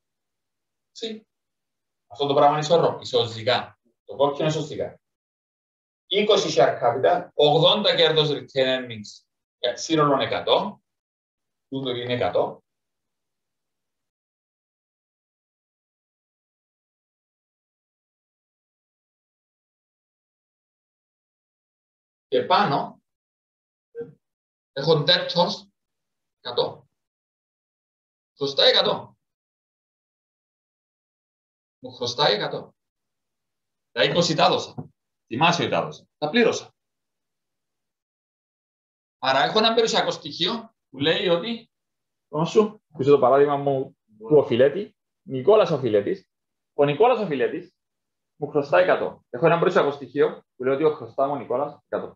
Αυτό το πράγμα είναι ισοζυγικά. Το κόκκινο είναι ισοζυγικά. 20 share capital, 80 κέρδος return earnings, σύνολον 100. Τούτο είναι 100. Και πάνω έχω debtors 100. Χρωστάει 100. Μου χρωστάει 100. Τα 20 τα έδωσα. Θυμάσαι ότι τα έδωσα. Τα πλήρωσα. Άρα έχω ένα περιουσιακό στοιχείο που λέει ότι σου, πίσω το παράδειγμα μου του οφειλέτη, Νικόλας οφειλέτης. Ο Νικόλας οφειλέτης μου χρωστάει 100. Έχω ένα περιουσιακό στοιχείο που λέει ότι ο χρωστά μου ο Νικόλας 100.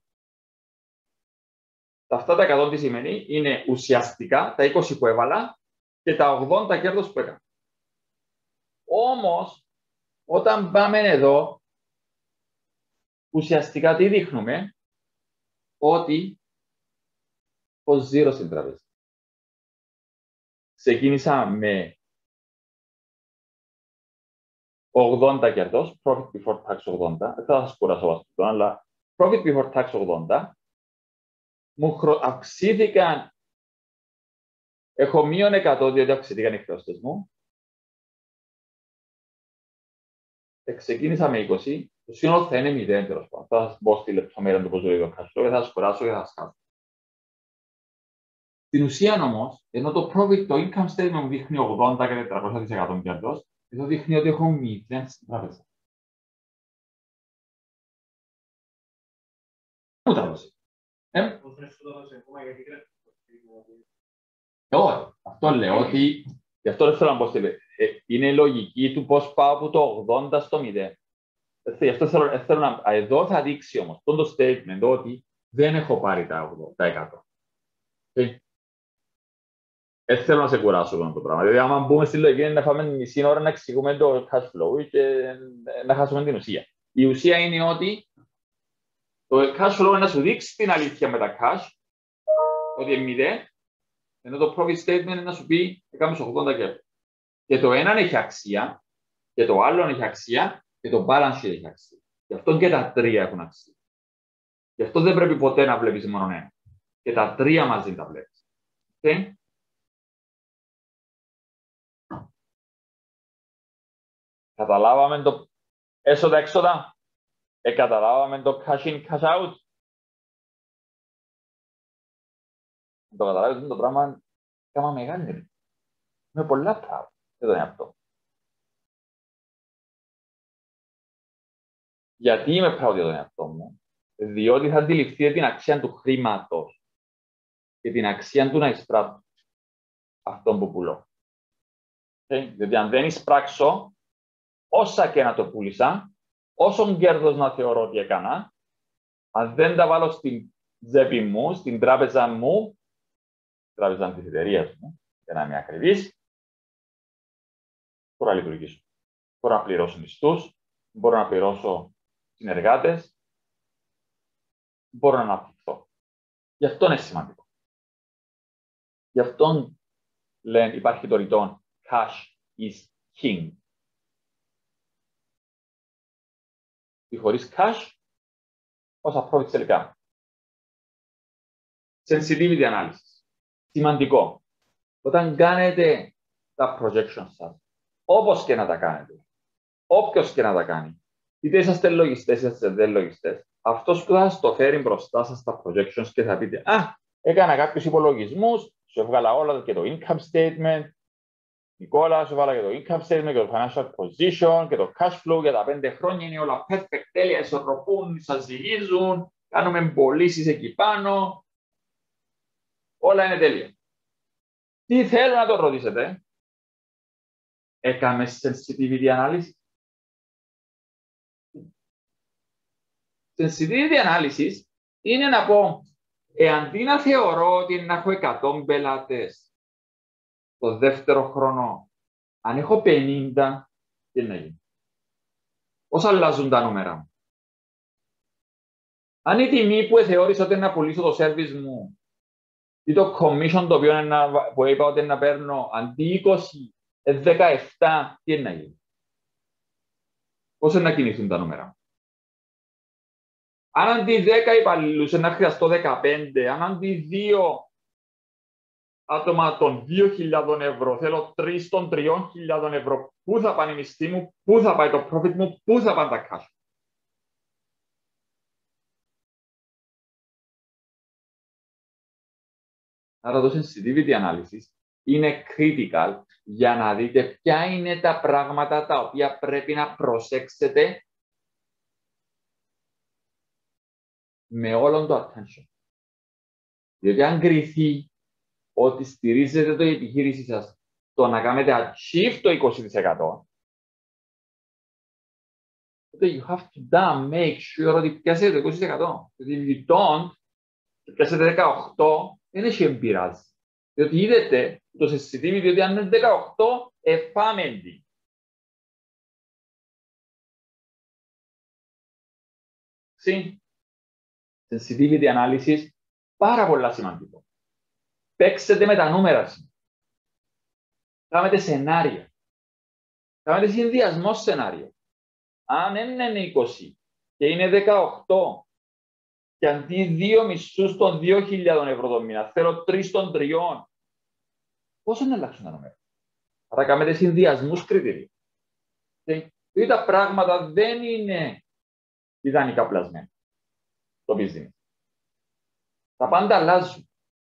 Αυτά τα 100 τι σημαίνει? Είναι ουσιαστικά τα 20 που έβαλα και τα 80 κέρδος που έκανα. Όμως, όταν πάμε εδώ, ουσιαστικά τι δείχνουμε? Ότι έχω 0 στην τράπεζα. Ξεκίνησα με 80 κέρδος, profit before tax 80. Δεν θα σας κουράσω αυτό, αλλά profit before tax 80. Μου αυξήθηκαν, έχω μείον 100 διότι αυξήθηκαν οι χρεωστές μου. Ξεκίνησα με 20, το σύνολο θα είναι 0 τέλος πάντων. Θα σας μπω στη λεπτομέρεια του πώς δουλεύει το cash flow και θα σας κουράσω και θα σας κάνω. Στην ουσία όμως, ενώ το profit, το income statement μου δείχνει 80 και 400% κέρδος, εδώ δείχνει ότι έχω 0 στην τράπεζα. Πού τα δώσει? Όχι, αυτό λέω ότι, γι' αυτό δεν θέλω να πω στη είναι η λογική του πώς πάω από το 80 στο 0. Γι' αυτό θέλω να, εδώ θα δείξει όμως το statement ότι δεν έχω πάρει τα 100. Δεν θέλω να σε κουράσω με το πράγμα. Δηλαδή, άμα μπούμε στη λογική, να φάμε μισή ώρα να εξηγούμε το cash flow και να χάσουμε την ουσία. Η ουσία είναι ότι το cash flow είναι να σου δείξει την αλήθεια με τα cash, ότι είναι 0, ενώ το profit statement είναι να σου πει έκαμε 80 κέρδη. Και το ένα έχει αξία, και το άλλο έχει αξία, και το balance sheet έχει αξία. Γι' αυτό και τα τρία έχουν αξία. Γι' αυτό δεν πρέπει ποτέ να βλέπεις μόνο ένα. Και τα τρία μαζί τα βλέπεις. Okay? Καταλάβαμε το έσοδα-έξοδα. Καταλάβαμε το cash in, cash out. Το καταλάβετε το πράγμα κάμα μεγάλη. Με πολλά πράγματα. Δεν είναι αυτό. Γιατί είμαι proud για τον εαυτό μου? Διότι θα αντιληφθείτε την αξία του χρήματος και την αξία του να εισπράττω αυτό που πουλώ. Okay? Διότι αν δεν εισπράξω, όσα και να το πούλησα, όσον κέρδος να θεωρώ ότι έκανα, αν δεν τα βάλω στην τσέπη μου, στην τράπεζα μου, τράπεζα της εταιρείας μου, για να είμαι ακριβής, μπορώ να λειτουργήσω. Μπορώ να πληρώσω μισθούς, μπορώ να πληρώσω συνεργάτες, μπορώ να αναπτυχθώ. Γι' αυτό είναι σημαντικό. Γι' αυτό λένε, υπάρχει το ρητό cash is king. Και χωρίς cash, όσα profits τελικά. Sensitivity analysis. Σημαντικό. Όταν κάνετε τα projections σας, όπως και να τα κάνετε, όποιος και να τα κάνει, είτε είσαστε λογιστές, είτε δεν λογιστές, αυτός που θα σας το φέρει μπροστά σας στα projections και θα πείτε έκανα κάποιους υπολογισμούς, σου έβγαλα όλα και το income statement, Νικόλα, σου έβαλα και το income statement και το financial position και το cash flow για τα 5 χρόνια, είναι όλα perfect, τέλεια, ισορροπούν, σας ζυγίζουν, κάνουμε πωλήσεις εκεί πάνω, όλα είναι τέλεια. Τι θέλω να το ρωτήσετε? Έκαμε sensitivity analysis. Sensitivity analysis είναι να πω, αντί να θεωρώ ότι να έχω 100 πελάτες το δεύτερο χρόνο, αν έχω 50, τι να γίνει? Πώς αλλάζουν τα νούμερα μου? Αν η τιμή που θεώρησα ότι να πουλήσω το service μου ή το commission το οποίο που είπα ότι να παίρνω αντί 20, 17, τι να γίνει? Πώς να κινηθούν τα νούμερα μου? Αν αντί 10 υπαλλήλους να χρειαστώ 15, αν αντί 2 άτομα των 2.000 ευρώ θέλω 3 των 3.000 ευρώ, πού θα πάνε οι μισθοί μου, πού θα πάει το profit μου, πού θα πάνε τα cash? Άρα το sensitivity analysis είναι critical για να δείτε ποια είναι τα πράγματα τα οποία πρέπει να προσέξετε με όλον το attention. Διότι αν κριθεί ότι στηρίζετε το επιχείρηση σας το να κάνετε achieve το 20%, τότε you have to make sure ότι πιάσετε το 20%. Γιατί if you don't, πιάσετε 18%, δεν έχει εμπειράζει. Διότι είδετε το sensitivity, διότι αν είναι 18, εφάμεντη. Sensitivity analysis, πάρα πολλά σημαντικό. Παίξετε με τα νούμερα σας. Κάνετε σενάρια. Κάνετε συνδυασμό σενάριο. Αν είναι 20 και είναι 18 και αντί 2 μισθούς των 2.000 ευρώ το μήνα, θέλω 3 των 3, πώς να αλλάξουν τα νούμερα? Άρα κάνετε συνδυασμούς κριτήριων. Και τα πράγματα δεν είναι ιδανικά πλασμένα. Το business. Τα πάντα αλλάζουν.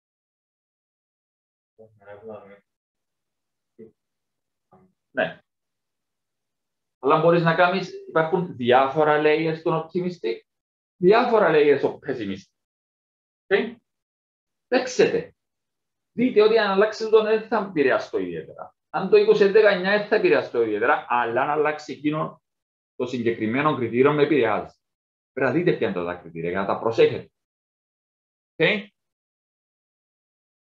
Ναι. Αλλά μπορείς να κάνεις, υπάρχουν διάφορα layers των optimistic, διάφορα layers of pessimistic. Okay? Παίξετε. Δείτε ότι αν αλλάξετε τον δεν θα επηρεαστώ ιδιαίτερα. Αν το 2019 δεν θα επηρεαστώ ιδιαίτερα, αλλά αν αλλάξει εκείνο το συγκεκριμένο κριτήριο με επηρεάζει. Πρέπει να δείτε ποια είναι τα κριτήρια για να τα προσέχετε. Okay?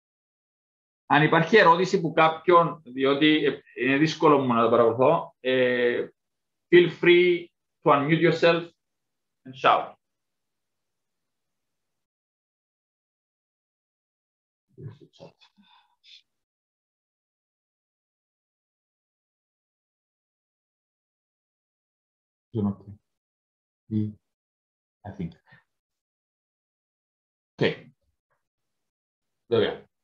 Αν υπάρχει ερώτηση που κάποιον, διότι είναι δύσκολο μου να το παρακολουθώ, feel free to unmute yourself and shout. I think. Okay. Βέβαια.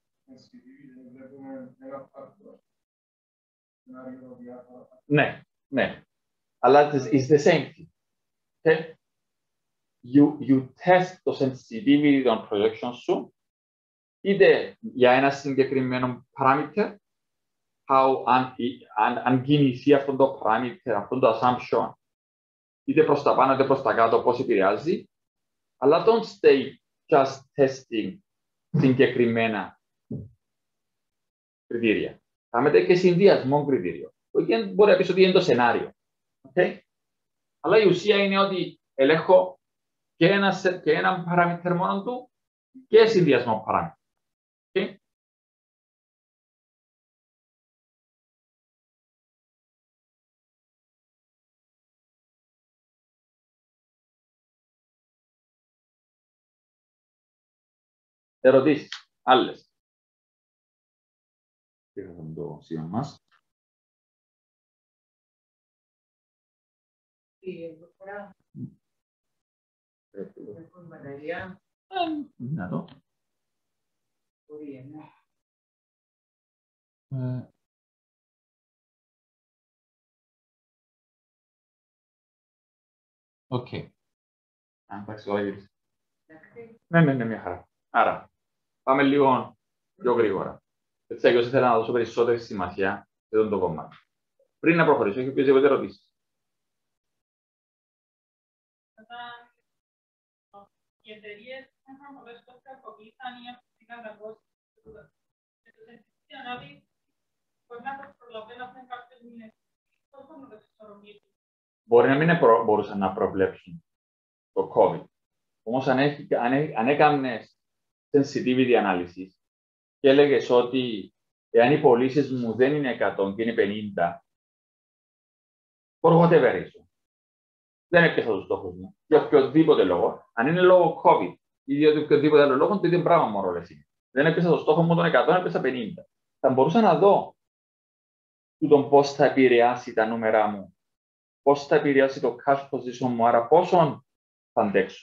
Ναι, ναι. Αλλά it's the same thing. Okay? You test το sensitivity των projections σου είτε για ένα συγκεκριμένο parameter, αν κινηθεί αυτό το parameter, αυτό το assumption, είτε προς τα πάνω είτε προς τα κάτω, πώς επηρεάζει, αλλά don't stay just testing συγκεκριμένα κριτήρια. Κάνετε και συνδυασμό κριτήριο. Μπορεί να πεις ότι είναι το σενάριο. Okay? Αλλά η ουσία είναι ότι ελέγχω και ένα parameter μόνο του και συνδυασμό parameter. Okay? Ερωτήσεις, άλλες. Είχαμε το σήμα μας. Δυνατό. Οκ. Εντάξει, όλα γύρισε. Ναι, μια χαρά. Άρα, πάμε λίγο πιο γρήγορα. Έτσι, εγώ ήθελα να δώσω περισσότερη σημασία σε αυτό το κομμάτι. Πριν να προχωρήσω, έχει οποιασδήποτε ερωτήσεις. Οι εταιρείες έχουν πολλές φορές κακοποιήσαν ή αυξήθηκαν τα κόστη και το συνθήκη ανάδει μπορεί να το προλαβαίνουν αυτές κάποιες μήνες. Πώς μπορούν να το εξισορροπήσουν. Μπορεί να μην μπορούσαν να προβλέψουν το COVID. Όμως αν έκανες sensitivity analysis και έλεγες ότι εάν οι πωλήσεις μου δεν είναι 100 και είναι 50, for whatever reason, δεν έπιασα τους στόχους μου. Για οποιοδήποτε λόγο, αν είναι λόγω COVID ή για οποιοδήποτε άλλο λόγο, το ίδιο πράγμα μου ρόλες. Δεν έπιασα το στόχο μου των 100, έπιασα 50. Θα μπορούσα να δω πώς θα επηρεάσει τα νούμερα μου, πώς θα επηρεάσει το cash position μου, άρα πόσον θα αντέξω.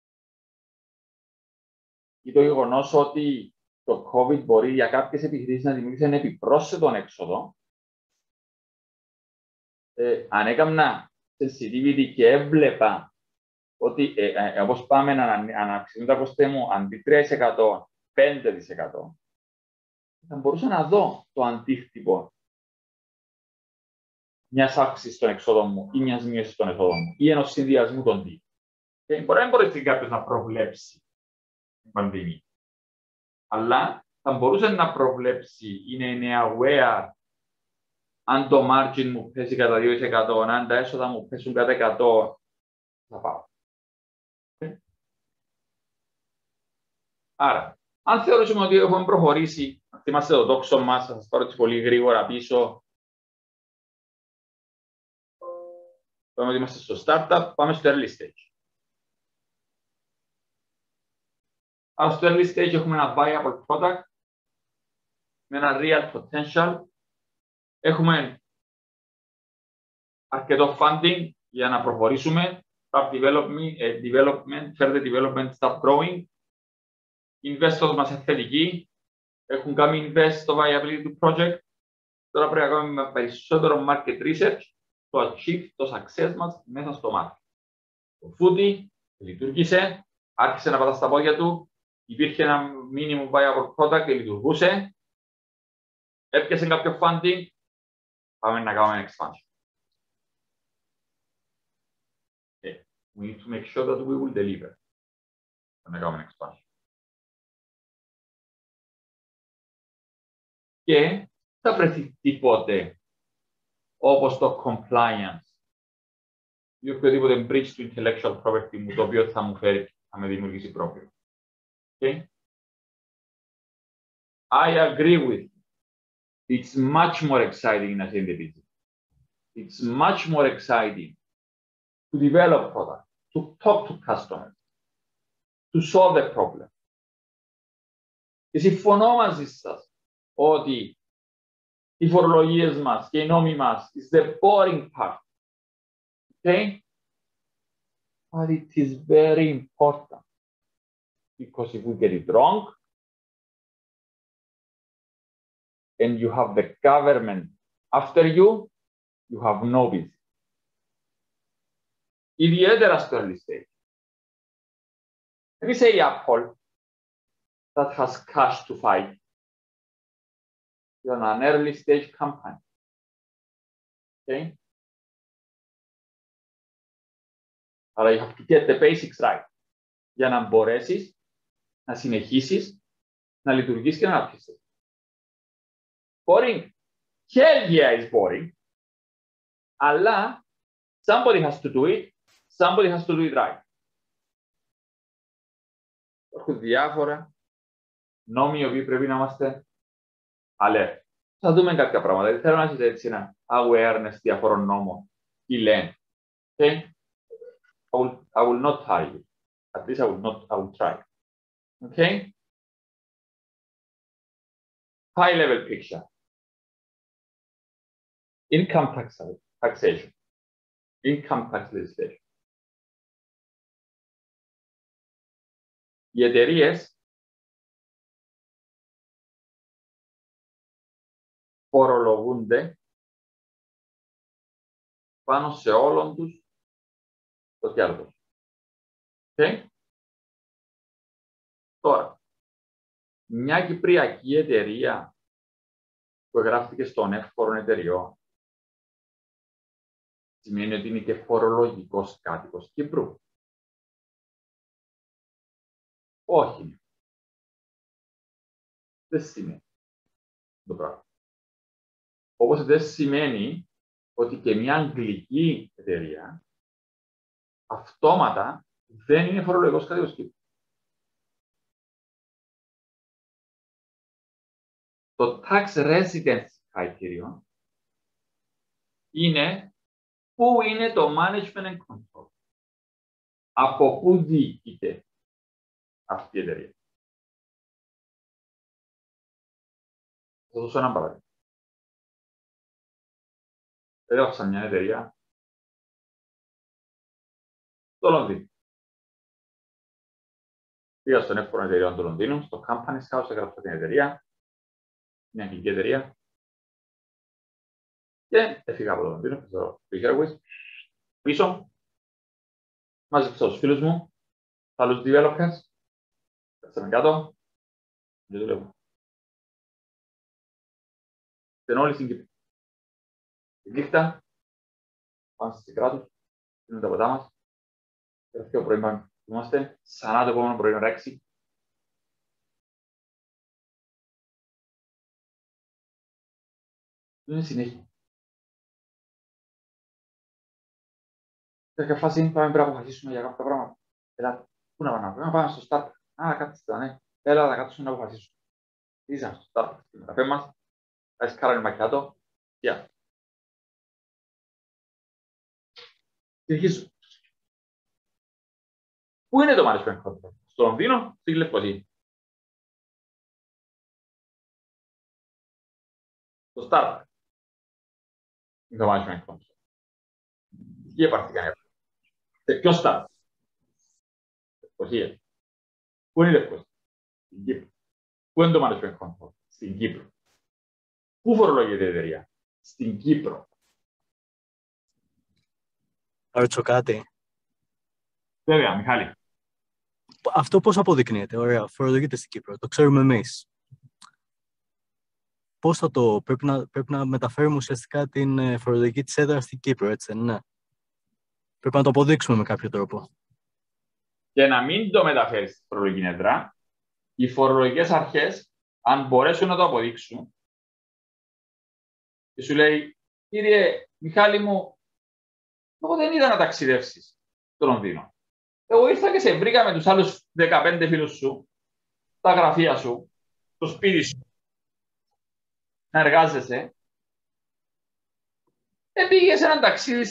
Ή το γεγονός ότι το COVID μπορεί για κάποιες επιχειρήσεις να δημιουργήσει ένα επιπρόσθετο έξοδο. Αν έκανα sensitivity και έβλεπα ότι όπως πάμε να αναπτύξουμε τα κοστέ μου αντί 3%, 5%, θα μπορούσα να δω το αντίκτυπο μιας αύξησης των εξόδων μου ή μιας μείωσης των εσόδων μου ή ενός συνδυασμού των δύο. Μπορεί να μπορεί κάποιος να προβλέψει την πανδημία. Αλλά θα μπορούσε να προβλέψει, είναι aware, αν το margin μου πέσει κατά 2%, αν τα έσοδα μου πέσουν κατά 100%, θα πάω. Άρα, αν θεωρήσουμε ότι έχουμε προχωρήσει, θυμάστε το τόξο μας, θα σας πάρω έτσι πολύ γρήγορα πίσω. Πάμε ότι είμαστε στο startup, πάμε στο early stage. Άρα στο early stage έχουμε ένα viable product με ένα real potential. Έχουμε αρκετό funding για να προχωρήσουμε. Start development, further development, start growing. Οι investors μας είναι θετικοί. Έχουν κάνει invest στο viability του project. Τώρα πρέπει να κάνουμε περισσότερο market research to achieve το success μας μέσα στο market. Το foodie λειτουργήσε, άρχισε να πατά στα πόδια του, υπήρχε ένα minimum viable product και λειτουργούσε. Έπιασε κάποιο funding, πάμε να κάνουμε expansion. We need to make sure that we will deliver. Να κάνουμε expansion. Και θα βρεθεί τίποτε όπως το compliance ή οποιοδήποτε breach του intellectual property μου, το οποίο θα μου φέρει, θα με δημιουργήσει πρόβλημα. Okay. I agree with you. It's much more exciting as an individual. It's much more exciting to develop products, to talk to customers, to solve a problem. Και συμφωνώ μαζί σας ότι οι φορολογίες μας και οι νόμοι μας is the boring part. Okay? But it is very important. Because if we get it wrong, and you have the government after you, you have no business. Ιδιαίτερα στο early stage. Let me say Apple that has cash to fight. You're an early stage company. Okay? Αλλά you have to get the basics right. Για να μπορέσεις να συνεχίσεις να λειτουργείς και να αναπτύσσεις. Boring. Hell yeah, is boring. Αλλά somebody has to do it. Somebody has to do it right. Υπάρχουν διάφορα νόμοι οι οποίοι πρέπει να είμαστε alert. Θα δούμε κάποια πράγματα. Δεν θέλω να έχετε έτσι ένα awareness διαφόρων νόμων. Τι λένε. Okay? I will not tell you. At least I will try. Okay? High level picture. Income taxation. Income tax legislation. Οι εταιρείες φορολογούνται πάνω σε όλον τους το κέρδος. Okay? Τώρα, μια κυπριακή εταιρεία που εγγράφηκε στον εύφορων εταιριών σημαίνει ότι είναι και φορολογικός κάτοικος Κύπρου. Όχι. Δεν σημαίνει το πράγμα. Όπως δεν σημαίνει ότι και μια αγγλική εταιρεία αυτόματα δεν είναι φορολογικός κάτοικος Κύπρου. Το tax residence criterion είναι πού είναι το management and control. Από πού διοικείται αυτή η εταιρεία. Θα δώσω ένα παράδειγμα. Έγραψα μια εταιρεία στο Λονδίνο. Πήγα στον εύφορο εταιρεία του Λονδίνου, στο Companies House, έγραψα την εταιρεία, μια αγγλική εταιρεία, και έφυγα από το Λονδίνο, στο Big Airways, πίσω, μάζεψα τους φίλους μου, άλλους developers, κάτσαμε κάτω, και δουλεύω. Ήταν όλοι στην Κύπρο. Τη νύχτα, πάμε στις κράτους, πίνουν τα ποτά μας, και αυτό το πρωί πάμε, είμαστε, ξανά το επόμενο πρωί ώρα 6. Είναι συνέχεια. Σε κάποια φάση πάμε πρέπει να αποφασίσουμε για κάποια πράγματα. Έλα, πού να πάμε, πάμε στο start. Α, κάτσε, ναι. Έλα, να κάτσουμε να αποφασίσουμε. Ήσαν στο start, στην καφέ μας, θα σκάρανε μακιάτο, και συνεχίζω. Πού είναι το management control? Στο Λονδίνο, στη Λευκοσία. Στο start. Είναι το management control. Τι υπάρχει κανένα. Σε ποιο start? Λευκοσία. Πού είναι η Λευκοσία? Στην Κύπρο. Πού είναι το management control? Στην Κύπρο. Πού φορολογείται η εταιρεία? Στην Κύπρο. Να ρωτήσω κάτι. Βέβαια, Μιχάλη. Αυτό πώς αποδεικνύεται? Ωραία, φορολογείται στην Κύπρο. Το ξέρουμε εμείς. Πώς θα το... Πρέπει να μεταφέρουμε ουσιαστικά την φορολογική της έδρας στην Κύπρο, έτσι, ναι. Πρέπει να το αποδείξουμε με κάποιο τρόπο. Και να μην το μεταφέρεις στην φορολογική έδρα, οι φορολογικές αρχές, αν μπορέσουν να το αποδείξουν, και σου λέει, κύριε Μιχάλη μου, εγώ δεν είδα να ταξιδεύσεις στο Λονδίνο. Εγώ ήρθα και σε βρήκα με τους άλλους 15 φίλους σου, στα γραφεία σου, στο σπίτι σου, να εργάζεσαι, πήγες έναν ταξίδι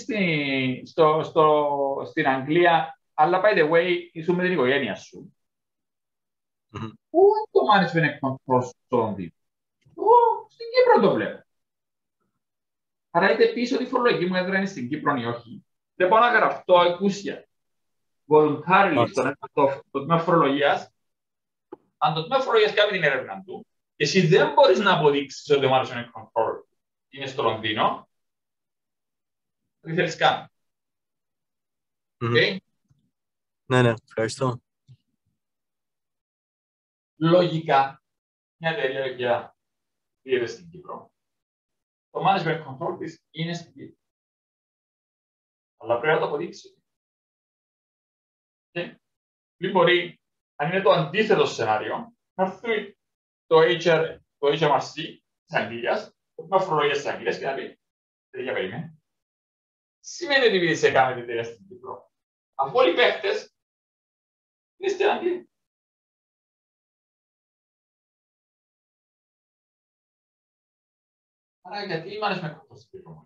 στην Αγγλία, αλλά by the way, ήσουν με την οικογένεια σου. Πού είναι το management control στο Λονδίνο? Στην Κύπρο το βλέπω. Άρα είτε πίσω ότι η φορολογική μου έδρα είναι στην Κύπρο ή όχι. Δεν μπορώ να γραφτώ εκούσια. Voluntarily στο τμήμα φορολογίας. Αν το τμήμα φορολογίας κάνει την έρευνα του, και εσύ δεν μπορείς να αποδείξεις ότι το management control είναι στο Λονδίνο, τι θέλεις κάνει. Okay? Ναι, ευχαριστώ. Λογικά, μια εταιρεία για πήρε στην Κύπρο. Το management control της είναι στην Κύπρο. Αλλά πρέπει να το αποδείξει. Okay? Μπορεί, αν είναι το αντίθετο σενάριο, να έρθει το HMRC της Αγγλίας, το τμήμα φορολογίας της Αγγλίας και να πει, για περίμενε. Σημαίνει ότι επειδή σε κάνετε εταιρεία στην Κύπρο, αφού όλοι οι παίχτες είναι στην Αγγλία. Άρα γιατί η management control στην Κύπρο?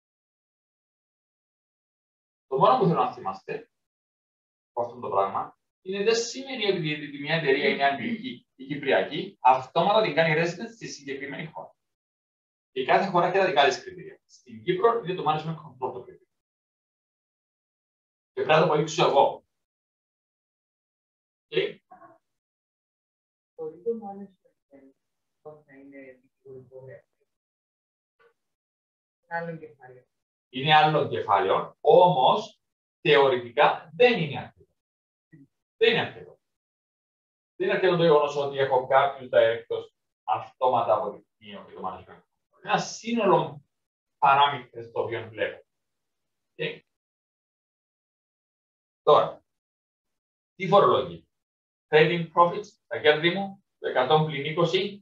Το μόνο που θέλω να θυμάστε από αυτό το πράγμα είναι δεν σημαίνει ότι μια εταιρεία είναι αγγλική ή κυπριακή, αυτόματα την κάνει resident στη συγκεκριμένη χώρα. Και κάθε χώρα έχει τα δικά της κριτήρια. Στην Κύπρο είναι το management control το κριτήριο. Και πρέπει να το αποδείξω εγώ. Μπορεί το management control να είναι δικηγορικό. Άλλο κεφάλαιο. Είναι άλλο κεφάλαιο, όμως θεωρητικά δεν είναι αρκετό. Δεν είναι αρκετό. Δεν είναι αρκετό το γεγονός ότι έχω κάποιους directors αυτόματα αποδεικνύω και το management. Ένα σύνολο παράμετρες το οποίο βλέπω. Okay. Τώρα, τι φορολογεί? Trading profits, τα κέρδη μου, το 100 πλην 20.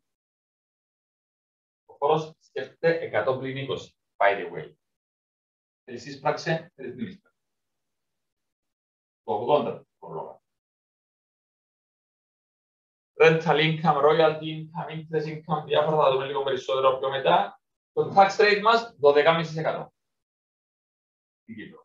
Ο φόρος σκέφτεται 100 πλην 20, by the way. Εσείς πράξε, ρυθμίστε. Το 80 φορολόγα. Rental income, royalty income, interest income, διάφορα θα δούμε λίγο περισσότερο πιο μετά. Το tax rate μας, 12,5%. Στην Κύπρο.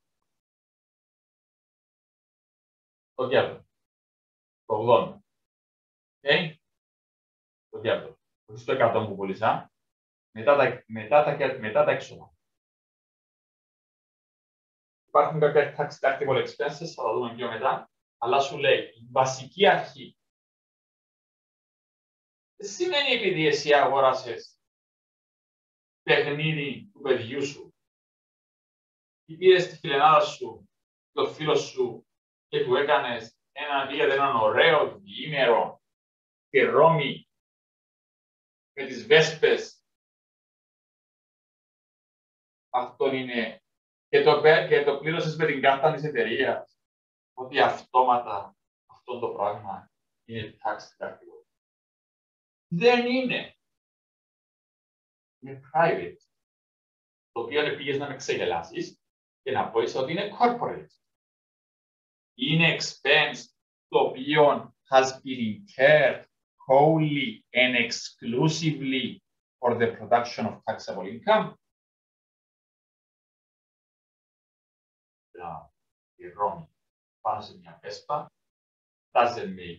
Το κέρδος. Το 80. Okay. Το κέρδος. Όχι στο 100 που πουλήσα. Μετά τα έξοδα. Υπάρχουν κάποια tax deductible expenses, θα τα δούμε πιο μετά. Αλλά σου λέει, η βασική αρχή. Δεν σημαίνει επειδή εσύ αγόρασες παιχνίδι του παιδιού σου ή πήρες τη φιλενάδα σου, το φίλο σου και του έκανες έναν ωραίο διήμερο και Ρώμη με τις βέσπες. Αυτό είναι και το πλήρωσες με την κάρτα της εταιρείας, ότι αυτόματα αυτό το πράγμα είναι tax deductible. Δεν είναι. Είναι private. Το οποίο πήγες να με ξεγελάσεις και να πεις ότι είναι corporate. Είναι expense το οποίο has been incurred wholly and exclusively for the production of taxable income. Η Ρώμη πάνω σε μια βέσπα doesn't make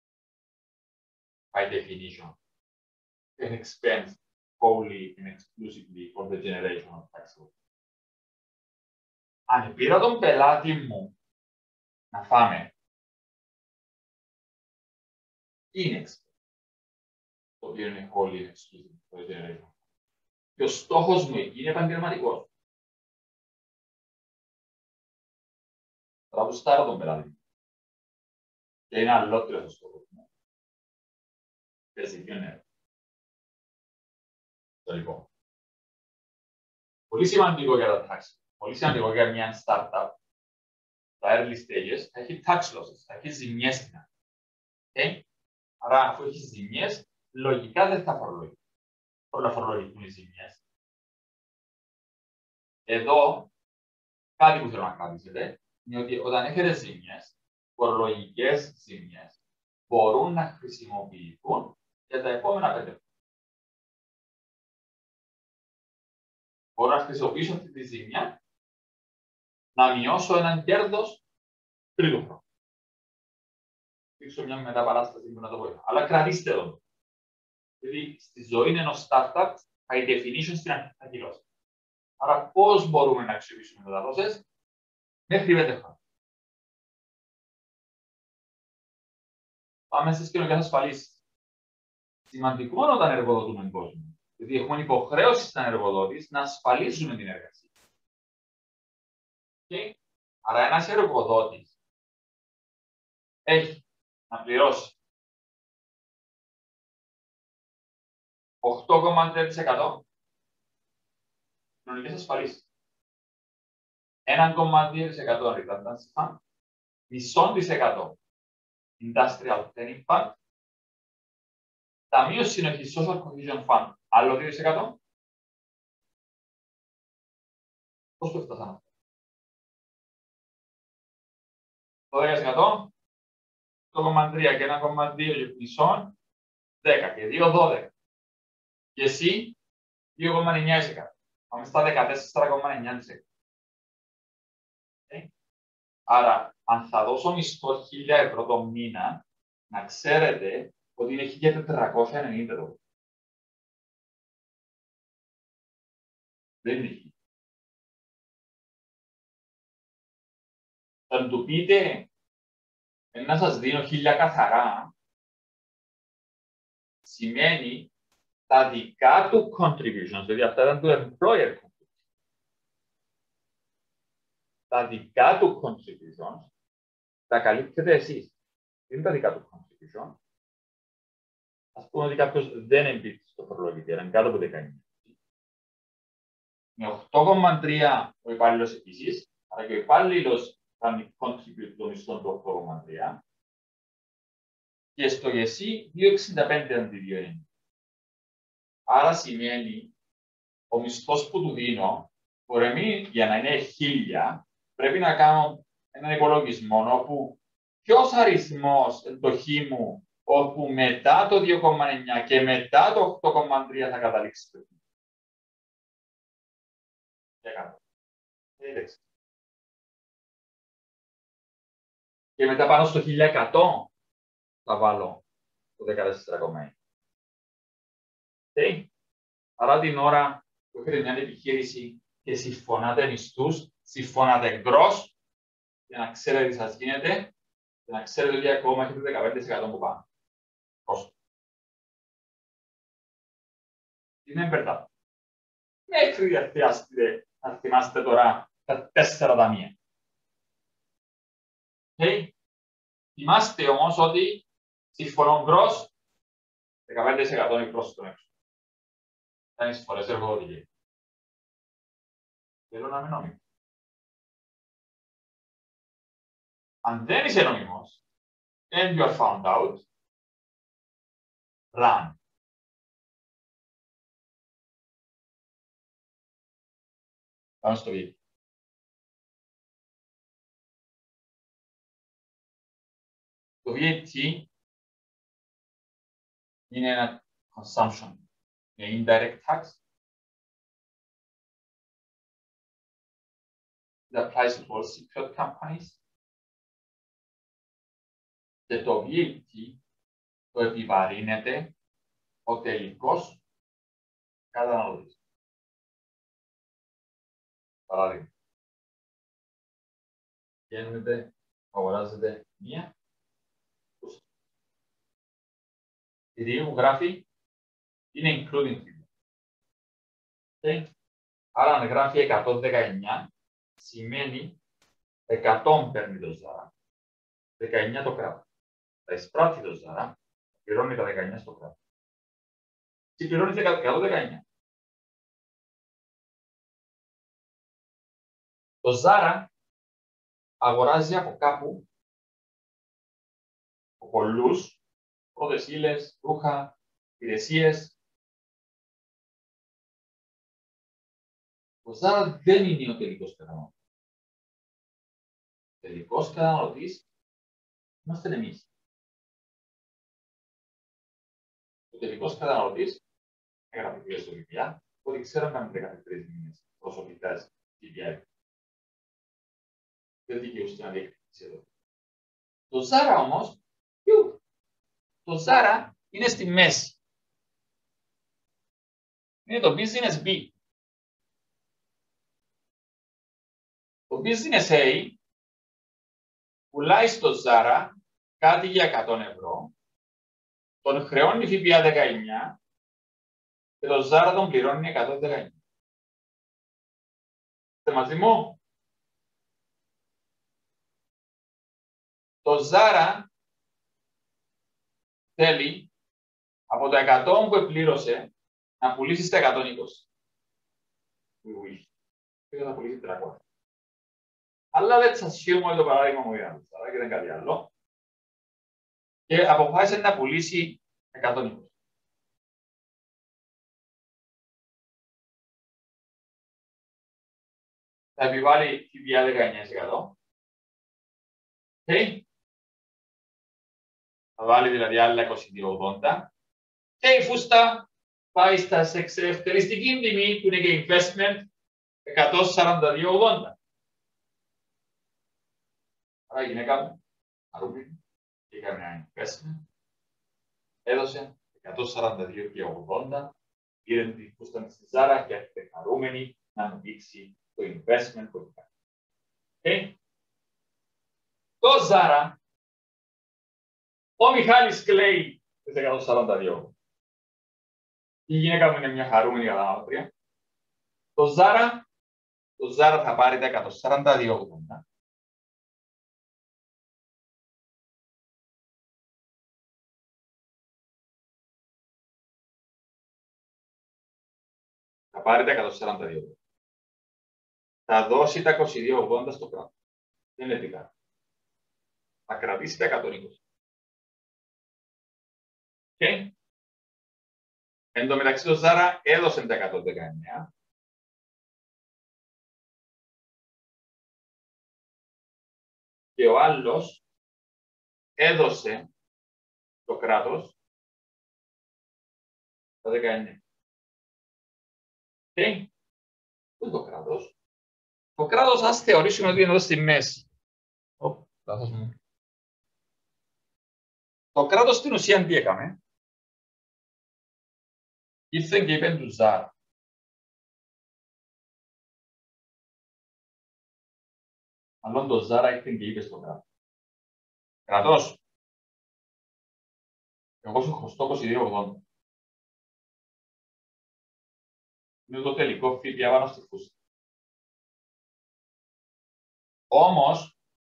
by definition an expense wholly and exclusively for the generation of taxable. Αν πήρα τον πελάτη μου να φάμε, είναι expense, το οποίο είναι wholly and exclusively for the generation. Και ο στόχος μου εκεί είναι επαγγελματικός. Θα γουστάρω τον πελάτη μου. Και είναι αλλότριος ο στόχος μου. Πέσει πιο νερό. Το λοιπόν. Πολύ σημαντικό για τα tax. Πολύ σημαντικό για μια startup. Τα early stages θα έχει tax losses, θα έχει ζημιές. Okay? Άρα, αφού έχει ζημιές, λογικά δεν θα φορολογεί. Όλα φορολογούν οι ζημιές. Εδώ, κάτι που θέλω να κρατήσετε, είναι ότι όταν έχετε ζημιές, φορολογικές ζημιές μπορούν να χρησιμοποιηθούν για τα επόμενα 5 χρόνια. μπορώ να χρησιμοποιήσω αυτή τη ζημιά να μειώσω έναν κέρδος τρίτου χρόνου. Δείξω μια μεταπαράσταση που να το πω. Αλλά κρατήστε εδώ. Δηλαδή, στη ζωή ενός startup, by definition στην αρχή θα κυλώσει. Άρα, πώς μπορούμε να αξιοποιήσουμε μεταδόσεις μέχρι 5 χρόνια. Πάμε στις κοινωνικές ασφαλίσεις. Σημαντικό είναι όταν εργοδοτούμε κόσμο. Γιατί έχουμε υποχρέωση σαν εργοδότης να ασφαλίζουμε την εργασία. Okay. Άρα, ένας εργοδότης έχει να πληρώσει 8,3% κοινωνικές ασφαλίσεις. 1,2% redundancy fund, 0,5% industrial training fund, ταμείο συνοχής social cohesion fund, άλλο 2%. Πώς το φτάσαμε αυτό? 12%, 8,3 και 1,2 και μισό, 10 και 2, 12. Και εσύ, 2,9%. Πάμε στα 14,9%. Okay. Άρα, αν θα δώσω μισθό 1.000 ευρώ το μήνα, να ξέρετε ότι είναι 1.490 ευρώ. Δεν είναι εκεί. Αν του πείτε, να σας δίνω 1.000 καθαρά, σημαίνει τα δικά του contributions, δηλαδή αυτά ήταν του employer contributions. Τα δικά του contributions τα καλύπτετε εσείς. Δεν είναι τα δικά του contributions. Ας πούμε ότι κάποιος δεν εμπίπτει στο φορολογητήριο, είναι κάτω από 19. Με 8,3 ο υπάλληλος επίσης, αλλά και ο υπάλληλος κάνει contribute το μισθό του 8,3 και στο ΓΕΣΥ 2,65 αντί 2,90. Άρα σημαίνει ο μισθός που του δίνω, μπορεί για να είναι 1.000, πρέπει να κάνω έναν υπολογισμό όπου ποιος αριθμός εντοχή μου, όπου μετά το 2,9 και μετά το 8,3 θα καταλήξει το 100. Και μετά πάνω στο 1.100 θα βάλω το 14,1. Okay. Άρα την ώρα που έχετε μια επιχείρηση και συμφωνάτε μισθούς, συμφωνάτε γκρος, για να ξέρετε τι σας γίνεται, και να ξέρετε ότι ακόμα έχετε 15% που πάνω. Πώς. Είναι μπερδά. Μέχρι διαθέσετε να θυμάστε τώρα τα 4 ταμεία. Okay. Θυμάστε όμως ότι συμφωνώ γκρος, 15% είναι γκρος στον έξω. Θα είναι φορές εργοδοτικές. Θέλω να είμαι νόμιμο. Αν δεν είσαι νόμιμος, and you are found out, run. Πάμε στο βίντεο. Το VAT είναι ένα consumption, είναι indirect tax. It applies to all secret companies. Και το VAT το επιβαρύνεται ο τελικός καταναλωτής. Παράδειγμα. Βγαίνετε, αγοράζετε μία. Η τιμή που γράφει είναι including fee. Okay. Άρα αν γράφει 119, σημαίνει 100 παίρνει το Ζάρα, 19 το κράτος. Θα εισπράττει το Ζάρα, πληρώνει τα 19 στο κράτος. Τι πληρώνει 119. Το Ζάρα αγοράζει από κάπου, από πολλούς, πρώτες ύλες, ρούχα, υπηρεσίες. Το Ζάρα δεν είναι ο τελικός καταναλωτής. Ο τελικός καταναλωτής είμαστε εμείς. Ο τελικός καταναλωτής, έγραφε και στο βιβλία, ότι ξέρω να κάνουμε 13 μήνες προσωπικές ΦΠΑ. Δεν δικαιούστε να διεκδικήσει εδώ. Το Zara όμως, το Zara είναι στη μέση. Είναι το business B. Το business A πουλάει στο Zara κάτι για 100 ευρώ, τον χρεώνει ΦΠΑ 19 και το Zara τον πληρώνει 119. Είστε μαζί μου? Το Zara θέλει από το 100 που επλήρωσε να πουλήσει στα 120. Και θα πουλήσει 300. Αλλά δεν σας ασχύουμε το παράδειγμα μου για Zara και δεν κάτι άλλο. Και αποφάσισε να πουλήσει 120. Θα επιβάλλει ΦΠΑ 19%. Okay. Θα βάλει δηλαδή άλλα 22,80. Και η φούστα πάει στα εξευτελιστική τιμή που είναι και investment 142,80. Άρα η γυναίκα μου, αρούμενη, έκανε ένα investment, έδωσε 142,80, πήρε τη φούστα στη Zara και έρχεται χαρούμενη να αναπτύξει το investment που έκανε. Okay. Το Zara, ο Μιχάλης κλαίει στις 142. Η γυναίκα μου είναι μια χαρούμενη καταναλώτρια. Το Zara θα πάρει τα 142,80. Θα πάρει τα 142. Θα δώσει τα 22,80 στο κράτος. Δεν είναι δικά. Θα κρατήσει τα 120. Okay. Εν τω μεταξύ το Zara έδωσε τα 119. Και ο άλλος έδωσε το κράτος τα 19. Okay. Πού είναι το κράτος? Το κράτος ας θεωρήσουμε ότι είναι εδώ στη μέση. Το κράτος στην ουσία τι έκαμε? Ήρθε και είπε του Zara. Αλλά το Zara ήρθε και είπε στο κράτος. Κρατός. Εγώ σου χρωστώ 22,80. Είναι το τελικό ΦΠΑ πάνω στη φούστα. Όμως,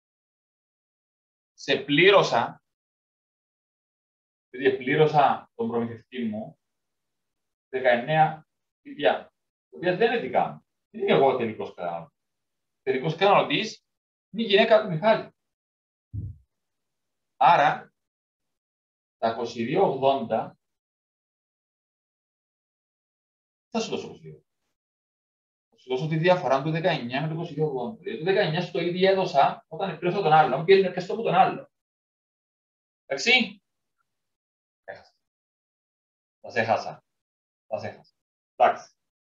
σε πλήρωσα, επειδή πλήρωσα τον προμηθευτή μου 19 ΦΠΑ, τα οποία δεν είναι δικά μου. Δεν είμαι εγώ ο τελικός καταναλωτής. Ο τελικός καταναλωτής είναι η γυναίκα του Μιχάλη. Άρα, τα 22,80 θα σου δώσω 22. Θα σου δώσω τη διαφορά του 19 με το 22,80. Γιατί το 19 στο ήδη έδωσα όταν πλήρωσα τον άλλο. Και είναι αρκεστό από τον άλλο. Εντάξει. Έχασα. Θα σε έχασα. Θα σε έχασα. Εντάξει.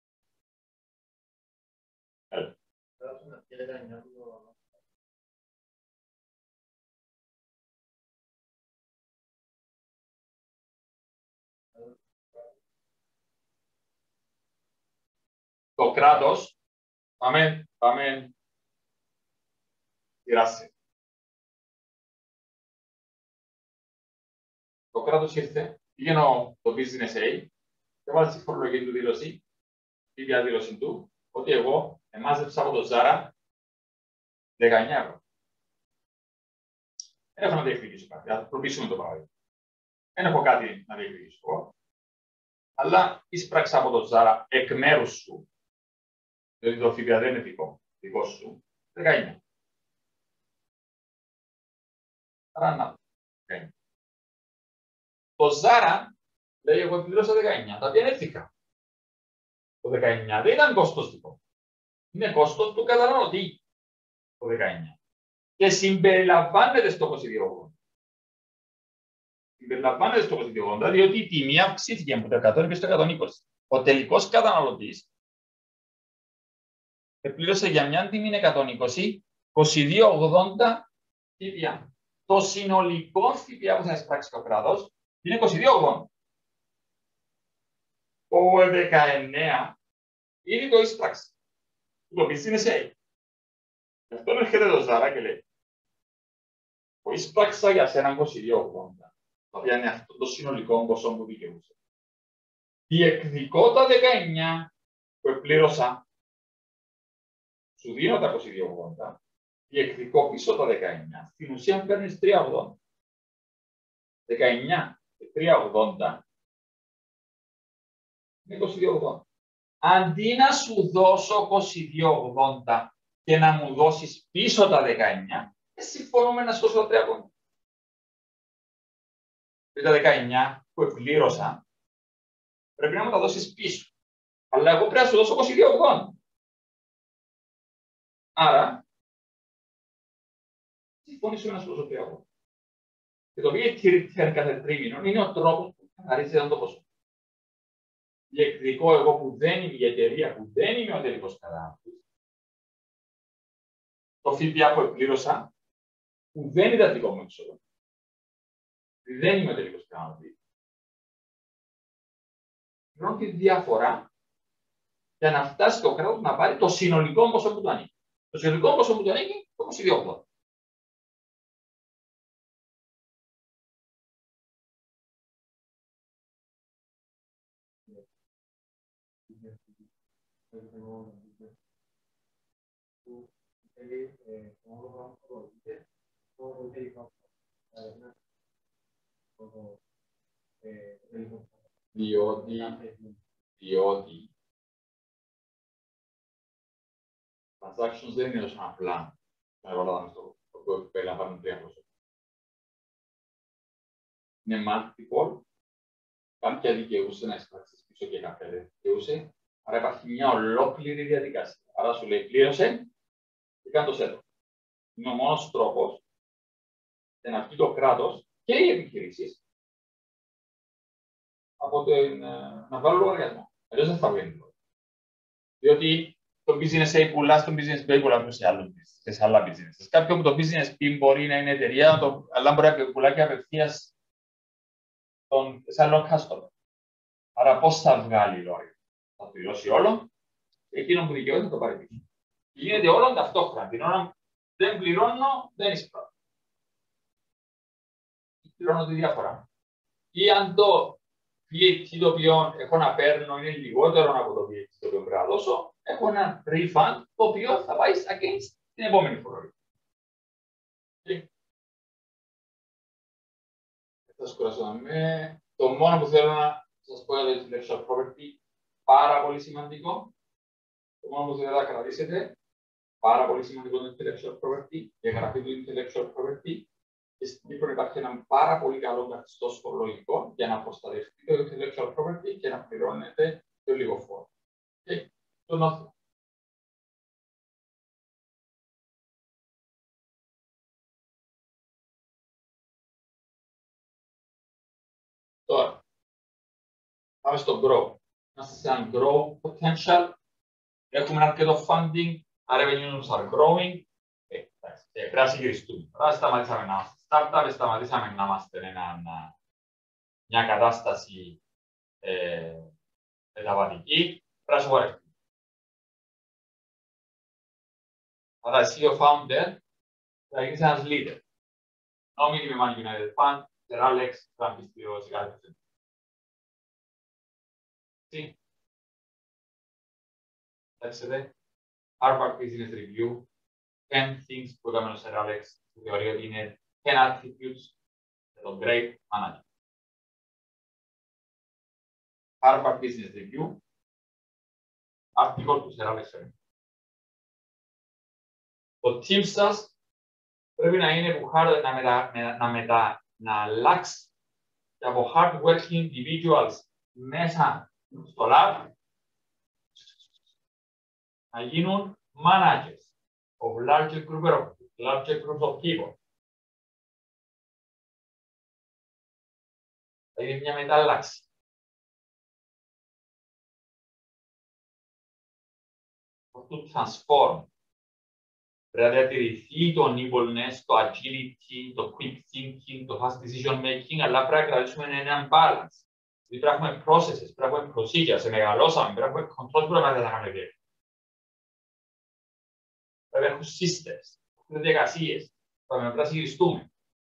Το κράτος, πάμε σειράσει. Το κράτος ήρθε, πήγαινε το business A, και βάλει στη φορολογική του δήλωση, τη διαδήλωση του, ότι εγώ εμάζεψα από το Zara 19 ευρώ. Δεν έχω να διεκδικήσω κάτι, θα προπίσουμε το παράδειγμα. Δεν έχω κάτι να διεκδικήσω εγώ. Αλλά εισπράξα από το Zara εκ μέρους σου, διότι το ΦΠΑ δεν είναι δικό σου, 19. Άρα να, 19. Το Zara λέει εγώ πλήρωσα 19, τα οποία είναι ηθικά. Το 19 δεν ήταν κόστος δικό. Είναι κόστος του καταναλωτή το 19. Και συμπεριλαμβάνεται στο 22,80. Συμπεριλαμβάνεται στο 22,80 διότι η τιμή αυξήθηκε από το 100 και στο 120. Ο τελικός καταναλωτής Επλήρωσε για μια τιμή 120, 22,80 ΦΠΑ. Το συνολικό ΦΠΑ που θα εισπράξει το κράτος είναι 22,80. Ο 19 ήδη το εισπράξει. Το business A. Γι' αυτό έρχεται το Ζάρα και λέει: το εισπράξα για σένα 22,80. Το οποίο είναι αυτό το συνολικό ποσό που δικαιούσε. Διεκδικώ τα 19 που επλήρωσα. Σου δίνω τα 22,80. Διεκδικώ πίσω τα 19. Στην ουσία παίρνεις 3,80. 19 και 3,80 είναι 22,80. Αντί να σου δώσω 22,80 και να μου δώσεις πίσω τα 19, συμφωνούμε να σου δώσω τα 3,80. Τα 19 που επλήρωσα πρέπει να μου τα δώσεις πίσω. Αλλά εγώ πρέπει να σου δώσω 22,80. Άρα, συμφωνήσουμε να σου δώσω 3,80. Και το VAT κάθε τρίμηνο είναι ο τρόπος που καθαρίζει αυτό το ποσό. Διεκδικώ εγώ που δεν είμαι η εταιρεία, που δεν είμαι ο τελικός καταναλωτής, το ΦΠΑ που επλήρωσα, που δεν ήταν δικό μου έξοδο. Δεν είμαι ο τελικός καταναλωτής. Πληρώνω τη διαφορά για να φτάσει το κράτος να πάρει το συνολικό ποσό που του ανήκει. Το συνολικό ποσό που του ανήκει, το 22,80. Διότι transactions δεν είναι τόσο απλά να ρωτάμε στο οποίο περιλαμβάνουν τρία πρόσωπα. Είναι multiple, κάποια δικαιούσε να εισπράξεις πίσω και κάποια δεν δικαιούσε, άρα υπάρχει μια ολόκληρη διαδικασία. Άρα σου λέει πλήρωσε και κάνει το settle. Είναι ο μόνος τρόπος για να βγει το κράτος και οι επιχειρήσεις από να βγάλουν λογαριασμό. Αλλιώς δεν θα βγαίνει. Διότι το business A πουλά στο business B, πουλά σε άλλα business. Κάποιο που το business B μπορεί να είναι εταιρεία, αλλά μπορεί να πουλά και απευθείας σε άλλο customer. Άρα πώς θα βγάλει λογαριασμό? Θα πληρώσει όλο, εκείνο που δικαιούται θα το πάρει πίσω. Γίνεται όλο ταυτόχρονα. Την ώρα δεν πληρώνω, δεν εισπράττω. Πληρώνω τη διαφορά. Ή αν το VAT το οποίο έχω να παίρνω είναι λιγότερο από το VAT το οποίο πρέπει να δώσω, έχω ένα refund το οποίο θα πάει against την επόμενη φορά. Θα σας κουράσω με το μόνο που θέλω να σας πω για το intellectual property, πάρα πολύ σημαντικό. Το μόνο που θέλω να κρατήσετε, πάρα πολύ σημαντικό το intellectual property, η εγγραφή του intellectual property. Και στην Κύπρο υπάρχει ένα πάρα πολύ καλό καθεστώς φορολογικό για να προστατευτεί το intellectual property και να πληρώνετε το λίγο φόρο. Το νόθο. Τώρα, πάμε στο grow. Είμαστε σε ένα grow potential. Έχουμε αρκετό funding. Our revenues are growing. Πρέπει να συγκριστούμε. Τώρα σταματήσαμε να είμαστε startup, σταματήσαμε να είμαστε μια κατάσταση μεταβατική. Πρέπει να σου χωρευτεί. Άρα εσύ ο founder θα γίνεις ένας leader. No minimum money United Fund, Alex, θα μπεις σε κάτι τέτοιο. Τι. Λέξετε. Harvard Business Review. 10 things που έκαμε ο Alex, που θεωρεί ότι είναι 10 attributes για τον great manager. Harvard Business Review. Article του Alex. Το team σας πρέπει να είναι που να αλλάξει και από hard working individuals μέσα στο lab να γίνουν managers of larger groups of people. Θα είναι μια μετάλλαξη. to transform. Πρέπει να διατηρηθεί το nimbleness, το agility, το quick thinking, το fast decision making, αλλά πρέπει να κρατήσουμε έναν balance. Δηλαδή πρέπει να έχουμε processes, πρέπει να έχουμε procedures, μεγαλώσαμε, πρέπει να έχουμε controls που πρέπει να κάνουμε και. Πρέπει να έχουμε systems, έχουμε διαδικασίες, πρέπει να συγχειριστούμε.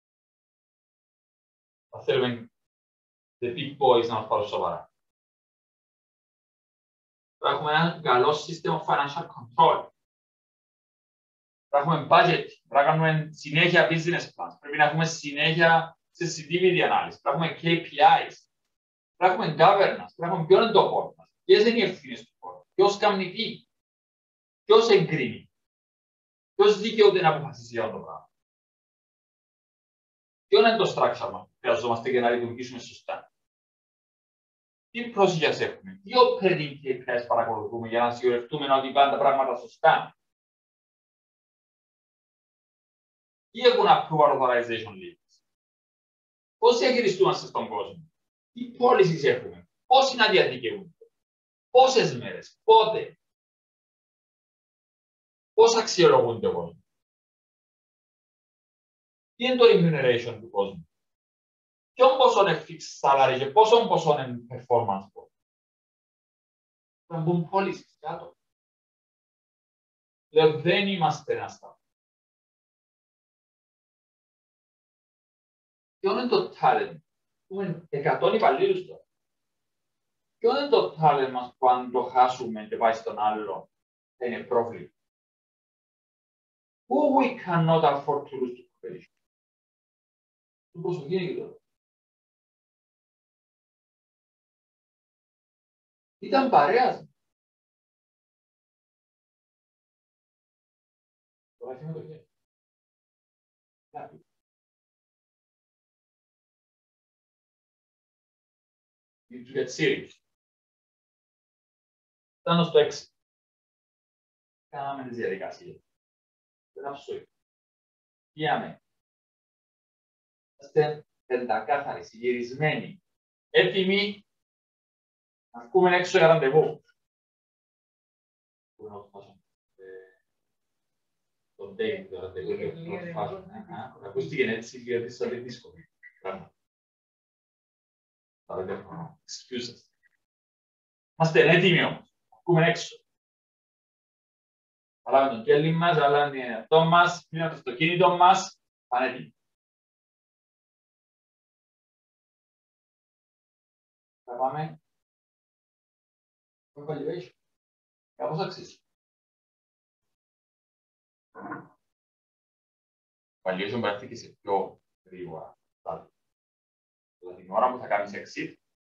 Θα θέλουμε the big boys να μας πάρουν σοβαρά. Πρέπει να έχουμε ένα καλό system of financial control. Πρέπει να έχουμε budget, πρέπει να κάνουμε συνέχεια business plans, πρέπει να έχουμε συνέχεια sensitivity analysis, πρέπει να έχουμε KPIs, πρέπει να έχουμε governance, πρέπει να έχουμε ποιο είναι το χώρο μας, ποιες είναι οι ευθύνες του χώρου, ποιος κάνει τι, ποιος εγκρίνει, ποιος δικαιούται να αποφασίσει για αυτό το πράγμα. Ποιο είναι το structure μας που χρειαζόμαστε για να λειτουργήσουμε σωστά. Τι procedures έχουμε, τι operating KPIs παρακολουθούμε για να σιγουρευτούμε ότι πάνε τα πράγματα σωστά. Τι έχουν approval authorization leads. Πώς διαχειριστούμαστε στον κόσμο. Τι policies έχουμε. Πώς είναι αδιαδικαιούνται. Πόσες μέρες. Πότε. Πώς αξιολογούνται ο κόσμος. Τι είναι το remuneration του κόσμου. Ποιον ποσό είναι fixed salary και πόσο ποσό είναι performance. Θα μπουν policies κάτω. Λέω δεν είμαστε ένα staff. Ποιο είναι το talent. Έχουμε 100 υπαλλήλους τώρα. Ποιο είναι το talent μας που αν το χάσουμε και πάει στον άλλο θα είναι πρόβλημα. Who we cannot afford to lose to competition. Το πόσο γίνεται τώρα. Ήταν παρέας. Τώρα έχει με το χέρι. Need to get serious. Φτάνω στο 6. Κάναμε τις διαδικασίες. Δεν αψούει. Πήγαμε. Είμαστε πεντακάθαροι, συγυρισμένοι. Έτοιμοι να βγούμε έξω για ραντεβού. Το date, το ραντεβού. Ακούστηκε έτσι γιατί σας είναι δύσκολο. Excuses. Είμαστε έτοιμοι όμως. Βγούμε έξω. Βάλαμε τον κέλλη μας, βάλαμε τον εαυτό μας, πήραμε το αυτοκίνητο μας, πάνε έτοιμοι. Θα πάμε. Evaluation. Κάπως αξίζει. Evaluation πρέπει και σε πιο γρήγορα. Δηλαδή την ώρα που θα κάνεις exit,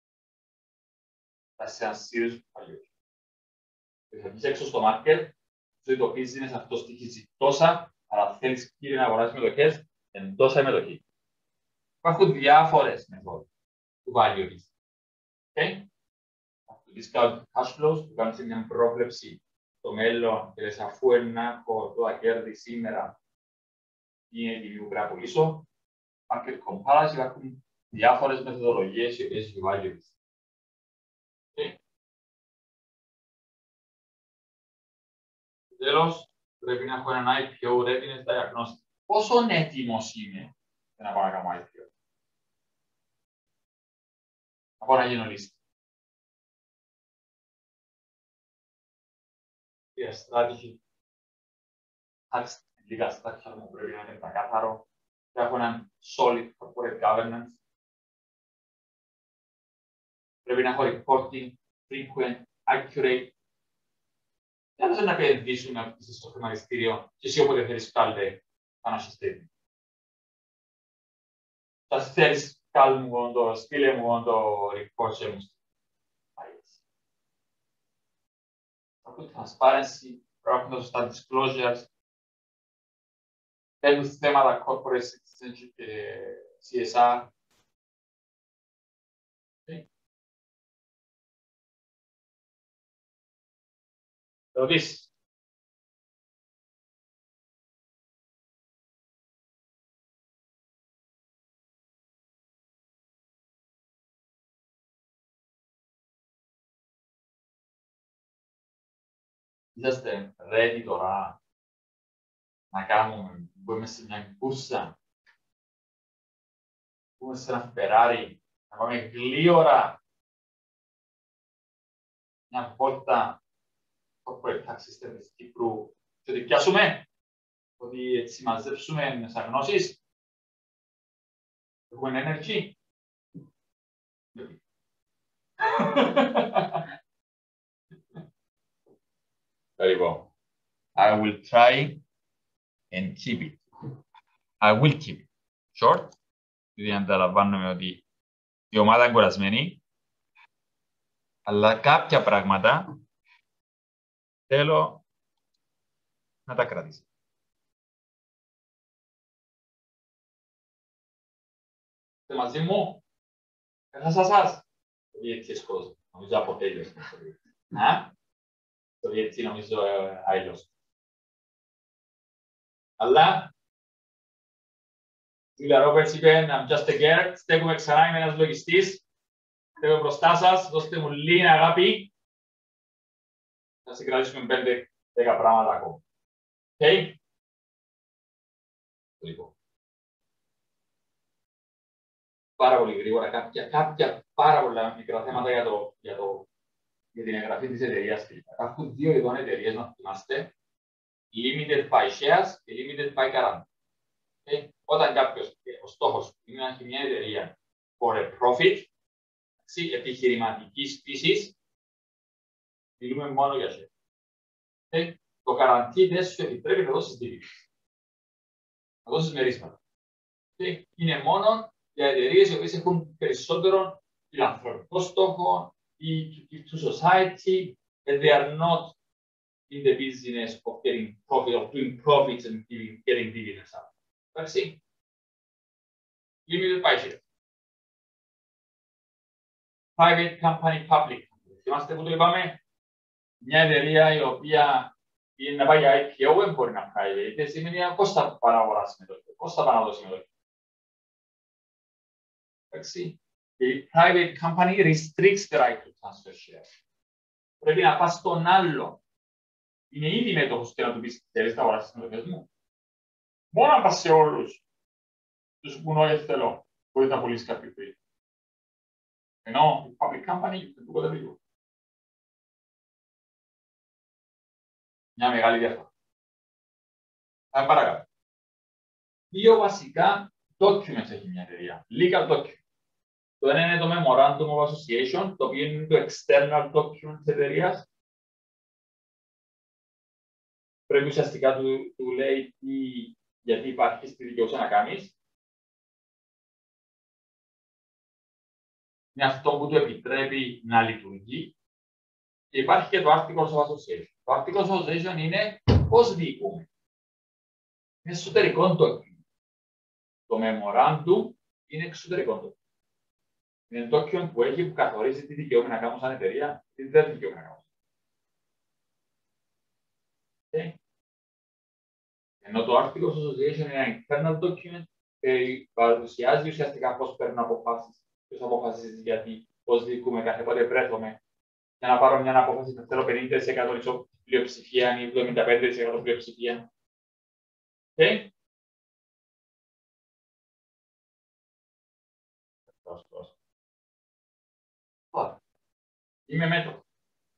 θα είσαι ένα serious evaluation. Θα βγεις έξω στο market, το business αυτό στοιχίζει τόσα, αλλά θέλεις κύριε να αγοράσεις μετοχές, είναι τόσα η μετοχή. Υπάρχουν διάφορες μεθόδους του value risk. Okay? Το discount cash flows που κάνεις μια πρόβλεψη στο μέλλον και λες αφού έχω τώρα κέρδη σήμερα, τι είναι η τιμή που πρέπει να πουλήσω. Market comparison υπάρχουν διάφορες μεθοδολογίες οι οποίες έχει value risk. Okay? Τέλος, πρέπει να έχω έναν IPO readiness diagnostic. Πόσο έτοιμος είμαι για να πάω να κάνω IPO. Να πάω να γίνω λίστα. Η strategy. Λίγα structure μου πρέπει να είναι πακάθαρο. Και έχω έναν solid corporate governance. Πρέπει να έχω reporting, frequent, accurate. Δεν θέλω να επενδύσουμε στο χρηματιστήριο και εσύ όποτε θέλεις βγάλετε πάνω στο statement. Θα θέλεις βγάλουμε το στείλε μου το report σε μου. Θα πω transparency, πρέπει να σωστά disclosures, θέλουν θέματα corporate citizenship και CSR. Ερωτήσεις. Είσαστε ready τώρα να κάνουμε, μπούμε σε μια κούρσα, μπούμε σε ένα Ferrari, να πάμε γλίωρα μια βόλτα corporate tax system της Κύπρου και ότι πιάσουμε, ότι έτσι μαζέψουμε σαν γνώσεις, έχουμε energy. Λοιπόν, I will try and keep it. I will keep it short, γιατί ανταλαμβάνομαι ότι η ομάδα είναι κουρασμένη, αλλά κάποια πράγματα θέλω να τα κρατήσω. Είστε μαζί μου? Εσάς. Το διετή εσκόζω. Νομίζω αποτέλειωσε. Το διετή νομίζω άειλος. Αλλά η Julia Roberts είπε I'm just a girl, στέκομαι ξανά, είμαι ένας λογιστής, στέκομαι μπροστά σας, δώστε μου λίγη αγάπη, θα συγκρατήσουμε 5-10 πράγματα ακόμα. Okay? Λοιπόν. Πάρα πολύ γρήγορα, κάποια πάρα πολλά μικρά θέματα για την εγγραφή της εταιρείας. Υπάρχουν δύο ειδών εταιρείες, να θυμάστε, limited by shares και limited by guarantee. Okay? Όταν κάποιος, ο στόχος είναι να έχει μια εταιρεία for a profit, επιχειρηματικής φύσης, μιλούμε μόνο για shares. Okay? Το guarantee δεν σου επιτρέπει να δώσεις dividends. Να δώσεις μερίσματα. Okay? Είναι μόνο για εταιρείες οι οποίες έχουν περισσότερο φιλανθρωπικό στόχο ή to society, and they are not in the business of getting profit, of doing profits and getting dividends out. Εντάξει. Limited by shares. Private company, public company. Θυμάστε που το είπαμε, μια εταιρεία η οποία είναι να πάει για IPO δεν μπορεί να private, δεν σημαίνει πώς θα παραγοράσει συμμετοχή, πώς θα παραδώσει συμμετοχή. Εντάξει. Η private company restricts the right to transfer shares. Πρέπει να πας στον άλλο. Είναι ήδη μέτοχος και να του πεις θέλεις να αγοράσεις συμμετοχές μου. Μόνο αν πας σε όλους τους που νόητες θέλω, μπορείς να πουλήσεις κάποιο πριν. Ενώ η public company δεν του λίγο. Μια μεγάλη διαφορά. Θα παρακάτω. Δύο βασικά documents έχει μια εταιρεία. Legal documents. Το ένα είναι το Memorandum of Association, το οποίο είναι το external document της εταιρείας. Πρέπει ουσιαστικά του λέει γιατί υπάρχει στη δικαιούσα να κάνεις. Είναι αυτό που του επιτρέπει να λειτουργεί. Και υπάρχει και το Articles of Association. Το Articles of Association είναι πώς διοικούμε. Είναι εσωτερικό document. Το Memorandum είναι εξωτερικό document. Είναι document που έχει που καθορίζει τι δικαιούμαι να κάνουμε σαν εταιρεία, τι δεν δικαιούμαι να κάνουμε. Okay. Ενώ το Articles of Association είναι ένα internal document και παρουσιάζει ουσιαστικά πώς παίρνουν αποφάσεις, ποιος αποφασίζει γιατί, πώς διοικούμε κάθε πότε βρέθομαι για να πάρω μια απόφαση να θέλω 50% πλειοψηφία ή 75% πλειοψηφία. Okay. Είμαι μέτοχος.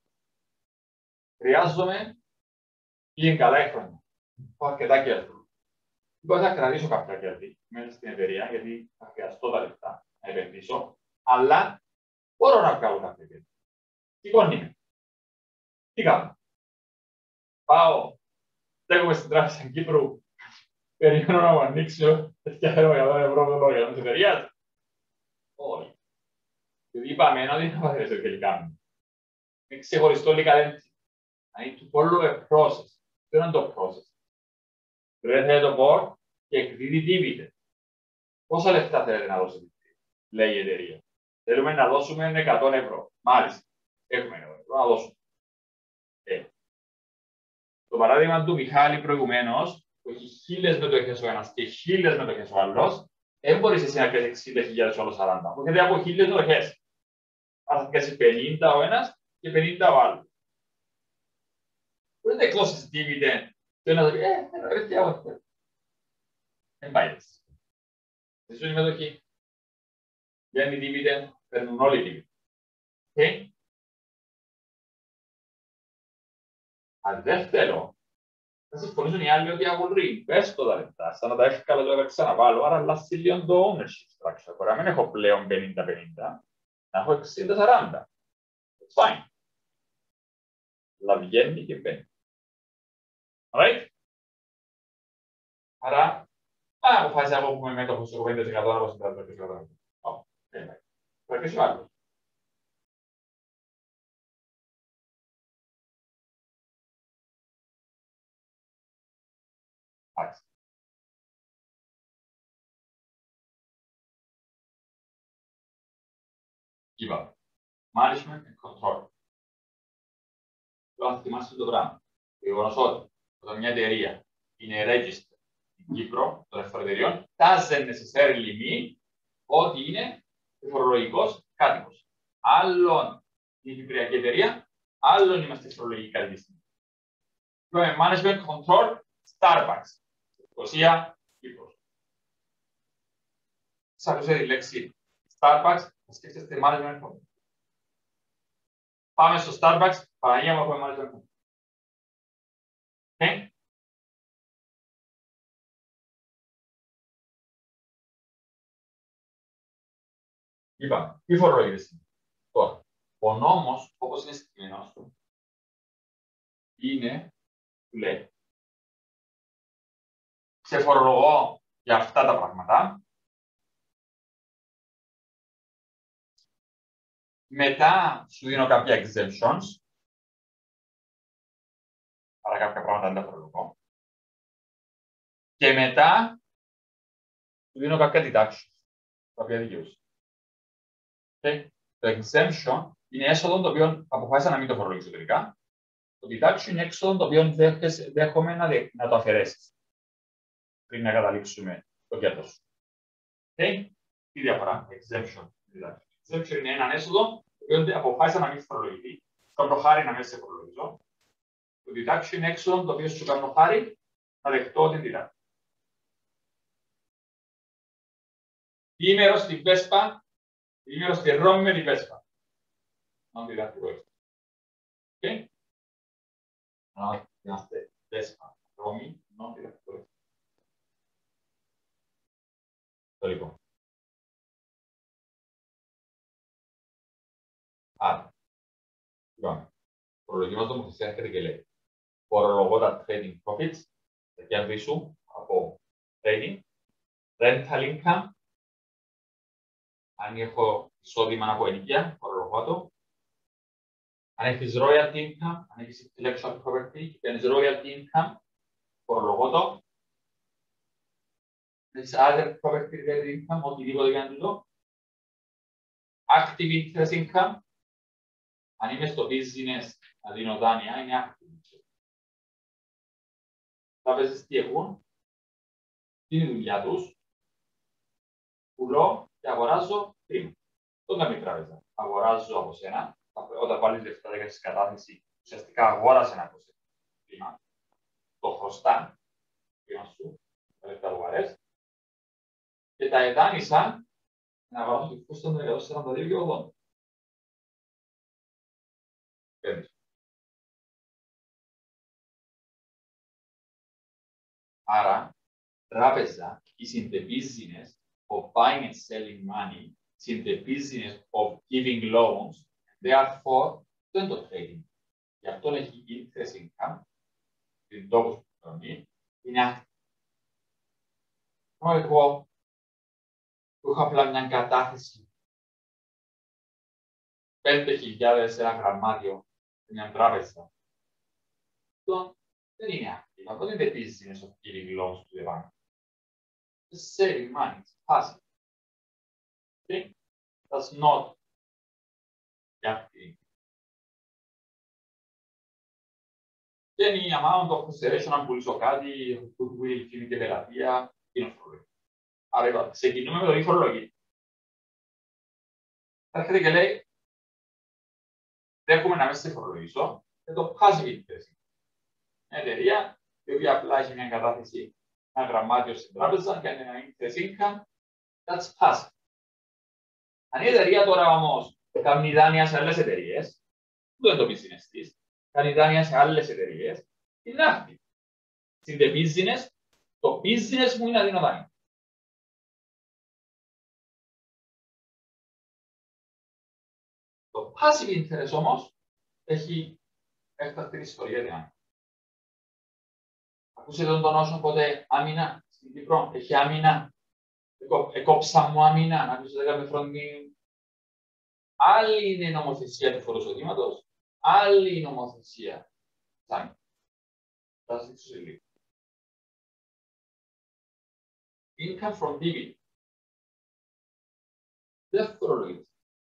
Χρειάζομαι λίγη καλά η χρόνια. Έχω αρκετά κέρδη. Μπορώ να κρατήσω κάποια κέρδη μέσα στην εταιρεία, γιατί θα χρειαστώ τα λεφτά να επενδύσω, αλλά μπορώ να βγάλω κάποια κέρδη. Λοιπόν, είμαι. Τι κάνω. Πάω, στέκομαι στην τράπεζα Κύπρου, περιμένω να μου ανοίξω, φτιάχνω για 100 ευρώ το λόγο της εταιρείας. Όχι. Γιατί είπαμε ότι δεν θα παθαίνεις τελικά μου. Είναι ξεχωριστό λικαλέντσι. I need to follow a process. Δεν είναι το process. Πρέπει το board και εκδίδει dividend. Πόσα λεφτά θέλετε να δώσετε, λέει η εταιρεία. Θέλουμε να δώσουμε 100 ευρώ. Μάλιστα. Έχουμε 100 ευρώ να δώσουμε. Το παράδειγμα του Μιχάλη προηγουμένως, που έχει 1000 μετοχές ο ένας και 1000 μετοχές ο άλλος, δεν μπορείς εσύ να πιάσεις 60.000 ο άλλος 40. Γιατί από 1000 μετοχές. Θα πιάσει 50 ο ένας και 50 ο άλλος. Μπορείτε closes dividend και να πει, ρε, τι άγω. Δεν πάει έτσι. Δεν σου είναι μετοχή. Βγαίνει dividend, παίρνουν όλοι dividend. Okay. Αν δεν θέλω, θα συμφωνήσουν οι άλλοι ότι αγορεί. Πες το τα λεπτά, σαν να τα έχει καλά τώρα ξαναβάλω, άρα αλλάζει λίγο το ownership structure. Μπορεί να μην έχω πλέον 50-50, να έχω 60-40. It's fine. Αλλά βγαίνει και μπαίνει. Alright. Άρα, αποφάσισα εγώ που είμαι μέτοχος στο 50% να πω στην 50%. Όχι, θα αρχίσει ο άλλος. Εντάξει. Είπαμε. Management and control. Αν θυμάστε το πράγμα. Το γεγονός ότι όταν μια εταιρεία είναι registered στην Κύπρο, των εφορεταιριών, doesn't necessarily mean ότι είναι φορολογικός κάτοικος. Άλλον η κυπριακή εταιρεία, άλλον είμαστε φορολογικοί κάτοικοι. Είπαμε management control, Starbucks. Ρωσία, Κύπρος. Σας ακούσατε τη λέξη Starbucks, θα σκέφτεστε management control. Πάμε στο Starbucks, Παναγία μου έχουμε management control. Okay. Είπαμε, τι φορολογείται είναι. Τώρα, ο νόμος, όπως είναι στημένος, είναι, που λέει, σε φορολογώ για αυτά τα πράγματα, μετά σου δίνω κάποια exemptions, άρα κάποια πράγματα δεν τα φορολογώ, και μετά σου δίνω κάποια deductions, κάποια δικαιούσεις. Okay. Το exemption είναι έσοδο το οποίο αποφάσισα να μην το φορολογήσω τελικά. Το deduction είναι έξοδο το οποίο δέχομαι να το αφαιρέσεις πριν να καταλήξουμε το κέρδο σου. Okay. Τι διαφορά, exemption, deduction. Exemption είναι έναν έσοδο το οποίο αποφάσισα να μην φορολογηθεί. Κάνω χάρη να μην σε φορολογήσω. Το deduction είναι έξοδο το οποίο σου κάνω χάρη να δεχτώ την deduction.Ήμερο στην Vespa. Είμαι στη Ρώμη με τη Βέσπα. Non διδακτικό έξω. Okay. Να είμαστε Βέσπα, Ρώμη, non διδακτικό έξω. Το λοιπόν. Άρα, λοιπόν, φορολογική μας νομοθεσία έρχεται και λέει φορολογώ τα trading profits, τα κέρδη σου από trading, rental income, αν έχω εισόδημα από ενοικία, φορολογώ το. Αν έχεις royalty income, αν έχεις intellectual property και παίρνεις royalty income, φορολογώ το. Αν έχεις other property related income, οτιδήποτε και αν του δω. Active interest income, αν είμαι στο business να δίνω δάνεια, είναι active interest. Τράπεζες τι έχουν, τι είναι η δουλειά τους, πουλώ και αγοράζω χρήμα. Το κάνει η τράπεζα. Αγοράζω από σένα, όταν βάλεις λεφτά για κατάθεση, ουσιαστικά αγόρασε ένα από σένα χρήμα. Το χρωστά, χρήμα σου, τα λεφτά που βαρές, και τα εδάνησα να αγοράσω το κόστος των 142 και 80. Άρα, τράπεζα is in the business of buying and selling money, is in the business of giving loans, therefore, δεν το trading. Γι' αυτό έχει interest income, την τόπος που πληρώνει, είναι εγώ που έχω απλά μια κατάθεση 5.000 σε ένα γραμμάτιο σε μια τράπεζα. Αυτό δεν είναι active. Αυτό δεν είναι business of giving loans to the bank. It's saving money. It's passive. Okay? That's not active. Και είναι η amount of consideration αν πουλήσω κάτι, που είναι και πελατεία, είναι φορολογία. Άρα, ξεκινούμε με το φορολογία. Έρχεται και λέει, δέχομαι να με σε φορολογήσω και το passive interest. Μια εταιρεία η οποία απλά έχει μια κατάθεση, ένα γραμμάτιο στην τράπεζα και ένα interest income, that's passive. Αν η εταιρεία τώρα όμως κάνει δάνεια σε άλλες εταιρείες, δεν είναι το business της, κάνει δάνεια σε άλλες εταιρείες, είναι active. Στην the business, το business μου είναι να δίνω δάνεια. Το passive interest όμως έχει έκτακτη ιστορία δυνάμει. Ακούσετε τον όσο ποτέ άμυνα στην Κύπρο, έχει άμυνα. Εκόψα μου άμυνα, να ακούσετε κάποια φροντί. Άλλη είναι η νομοθεσία του φοροσοδήματος, άλλη η νομοθεσία της άμυνας. Θα σας δείξω σε λίγο. Income from dividend. Δεν φορολογείται.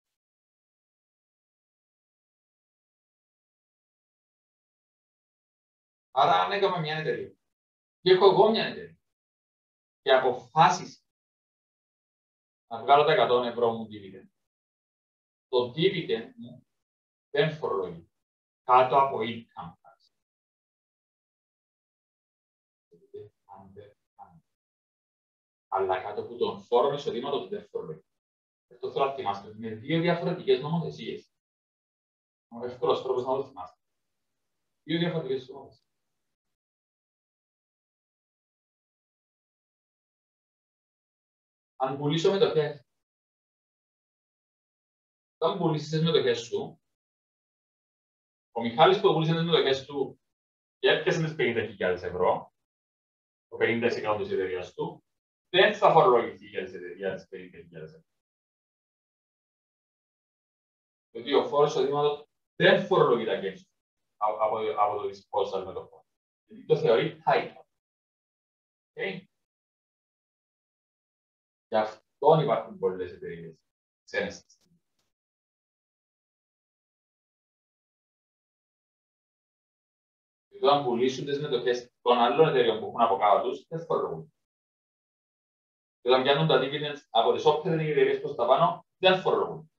Άρα αν έκαμε μια εταιρεία και έχω εγώ μια εταιρεία και αποφάσισα να βγάλω τα 100 ευρώ μου dividend, το dividend μου δεν φορολογείται κάτω από income tax. Αλλά κάτω από τον φόρο εισοδήματος δεν φορολογείται. Αυτό θέλω να θυμάστε. Είναι δύο διαφορετικές νομοθεσίες. Ο εύκολος τρόπος να το θυμάστε. Δύο διαφορετικές νομοθεσίες. Αν πουλήσω μετοχές, όταν πουλήσεις τις μετοχές σου, ο Μιχάλης που πουλήσε τις μετοχές του και έπιασε τις 50.000 ευρώ, το 50% της εταιρείας του, δεν θα φορολογηθεί για τις 50.000 ευρώ. Γιατί ο φόρος εισοδήματος δεν φορολογεί τα gains από το disposal μετοχών. Γιατί το θεωρεί title. Okay. Γι' αυτό υπάρχουν πολλές εταιρείες ξένες. Γιατί όταν πουλήσουν τις μετοχές των άλλων εταιρείων που έχουν από κάτω τους, δεν φορολογούν. Και όταν πιάνουν τα dividends από τις όποιες εταιρείες προς τα πάνω, δεν φορολογούν.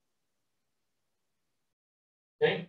Okay.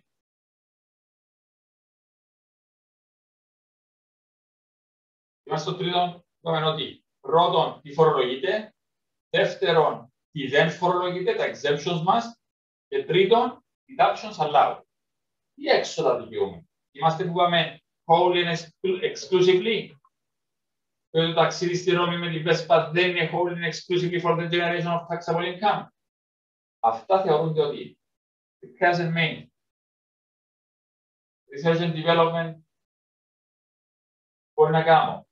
Είμαστε στο τρίτο, είπαμε ότι πρώτον, τι φορολογείται, δεύτερον, τι δεν φορολογείται, τα exemptions μας, και τρίτον, deductions allowed. Τι έξοδα δικαιούμαι. Είμαστε που είπαμε wholly and exclusively. Το ταξίδι στη Ρώμη με την Vespa δεν είναι wholly and exclusively for the generation of taxable income. Αυτά θεωρούνται ότι present main, research and development μπορεί να κάνω.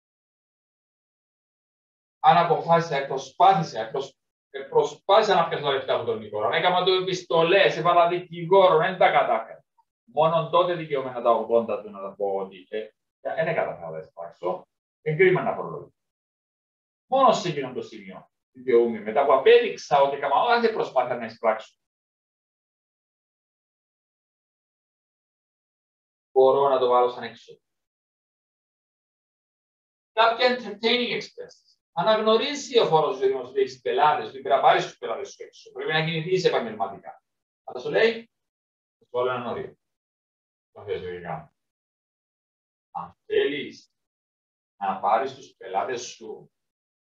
Αν αποφάσισα, προσπάθησα να πιάσω τα λεφτά από τον Νικόλα. Έκανα το επιστολές, έβαλα δικηγόρο, δεν τα κατάφερα. Μόνο τότε δικαιούμαι να τα 80 του να τα πω ότι δεν κατάφερα να τα εισπράξω. Εγκρίμα να φορολογήσω. Μόνο σε εκείνο το σημείο δικαιούμαι. Μετά που απέδειξα ότι έκανα κάθε προσπάθεια να εισπράξω, μπορώ να το βάλω σαν έξω. Κάποια entertaining expenses. Αναγνωρίζει ο φόρος του ότι έχει πελάτες, ότι πρέπει να πάρει τους πελάτες σου έξω. Πρέπει να κινηθείς επαγγελματικά. Αλλά σου λέει, θα σου βάλω έναν όριο. Το θες λογικά. Αν θέλεις να πάρεις τους πελάτες σου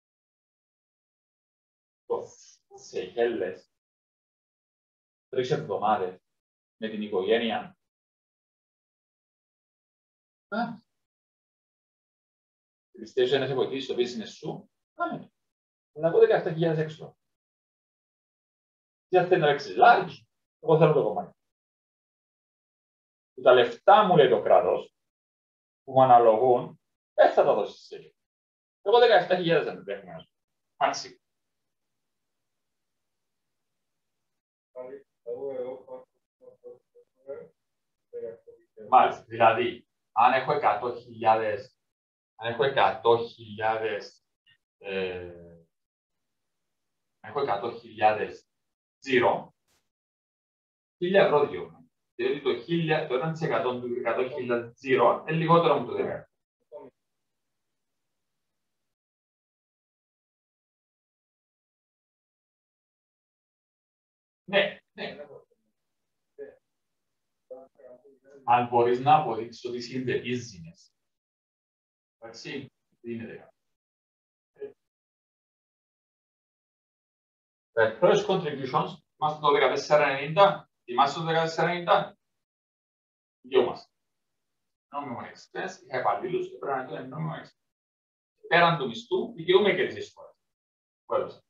σε Σεϊχέλες 3 εβδομάδες με την οικογένεια, πιστεύεις ότι να σε βοηθήσει στο business σου, πάμε. Να πω 17.000 έξω. Τι θέλει να ρίξεις large, εγώ θέλω το κομμάτι. Τα λεφτά μου, λέει το κράτος, που μου αναλογούν, δεν θα τα δώσεις εσύ. Εγώ 17.000 δεν τρέχουμε να σου. Μάξι. Μάλιστα, δηλαδή, αν έχω 100.000 0, 1.000 ευρώ δικαιούμαι. Δηλαδή το 1% του 100.000 0 είναι λιγότερο από το 10. Ναι, ναι. Αν μπορείς να αποδείξεις ότι συνδετείς ζήνες. Εντάξει, δίνεται κάτι. The first contributions, είμαστε το 1490, θυμάστε το 1490, δικαιούμαστε. Νόμιμο expense, είχα υπαλλήλους και πρέπει να είναι νόμιμο expense. Πέραν του μισθού, δικαιούμαι και τις εισφορές.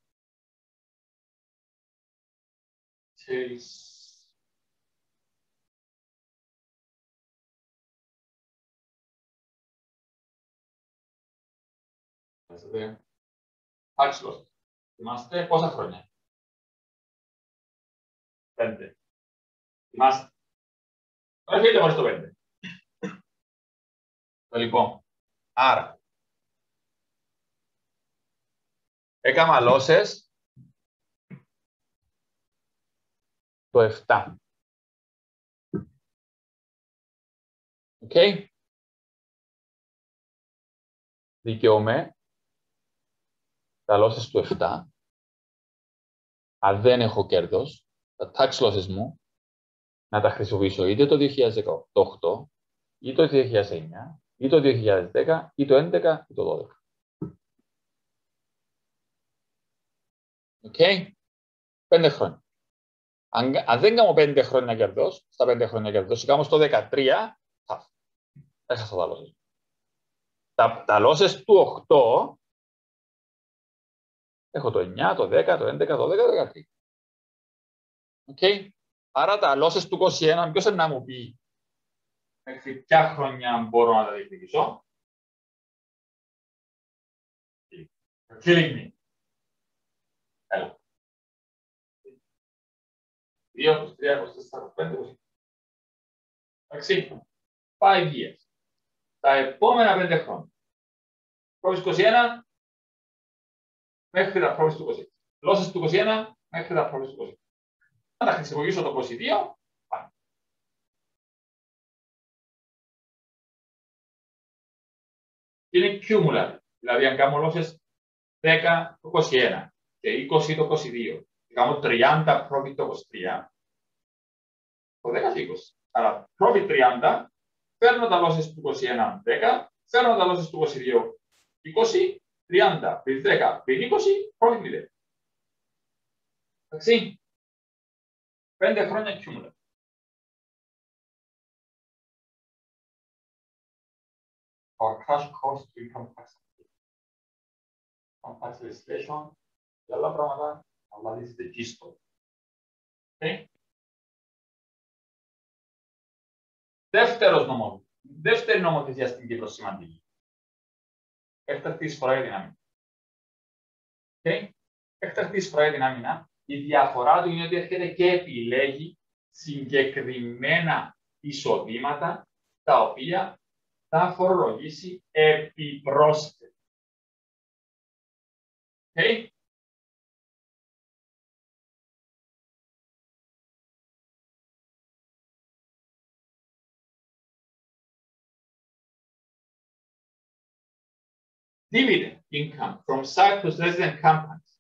Tax loss. Θυμάστε πόσα χρόνια. 5. Θυμάστε. Τώρα φύγετε μόλις το 5. Λοιπόν, άρα. Έκανα λόσες το 7. Οκ. Δικαιούμαι τα losses του 7. Αν δεν έχω κέρδος, τα tax losses μου να τα χρησιμοποιήσω είτε το 2018, ή το 2009, ή το 2010, ή το 2011, ή το 2012. Οκ. 5 χρόνια. Αν δεν κάνω 5 χρόνια κερδός, στα 5 χρόνια κερδός, κάνω στο 13, έχασα τα losses. Τα losses του 8, έχω το 9, το 10, το 11, το 12, το 13. Οκ. Άρα τα losses του 21, ποιος είναι να μου πει μέχρι ποια χρόνια μπορώ να τα διεκδικήσω. Killing me. Έλα. 2, 3, 24, 5, 20. Εντάξει. 5 years. Τα επόμενα 5 χρόνια. Πρόβηση 21 μέχρι τα πρόβηση του 20. Losses του 21 μέχρι τα πρόβηση του 20. Να τα χρησιμοποιήσω το 22. Πάμε. Είναι cumulative. Δηλαδή, αν κάνω losses 10 το 21 και 20 το 22 και κάνω 30 profit το 23, το 10 και 20. Άρα, profit 30, φέρνω τα losses του 21 10, φέρνω τα losses του 22 20, 30, πριν 10, πριν 20, profit 0. Εντάξει. 5 χρόνια cumulative. Our cash cost to income tax. Tax legislation και άλλα πράγματα, αλλά δείτε gist. Δεύτερη νομοθεσία στην Κύπρο σημαντική. Έκτακτη εισφορά για την άμυνα. Έκτακτη εισφορά για την άμυνα, η διαφορά του είναι ότι έρχεται και επιλέγει συγκεκριμένα εισοδήματα τα οποία θα φορολογήσει επιπρόσθετα. Dividend income from Cyprus resident companies.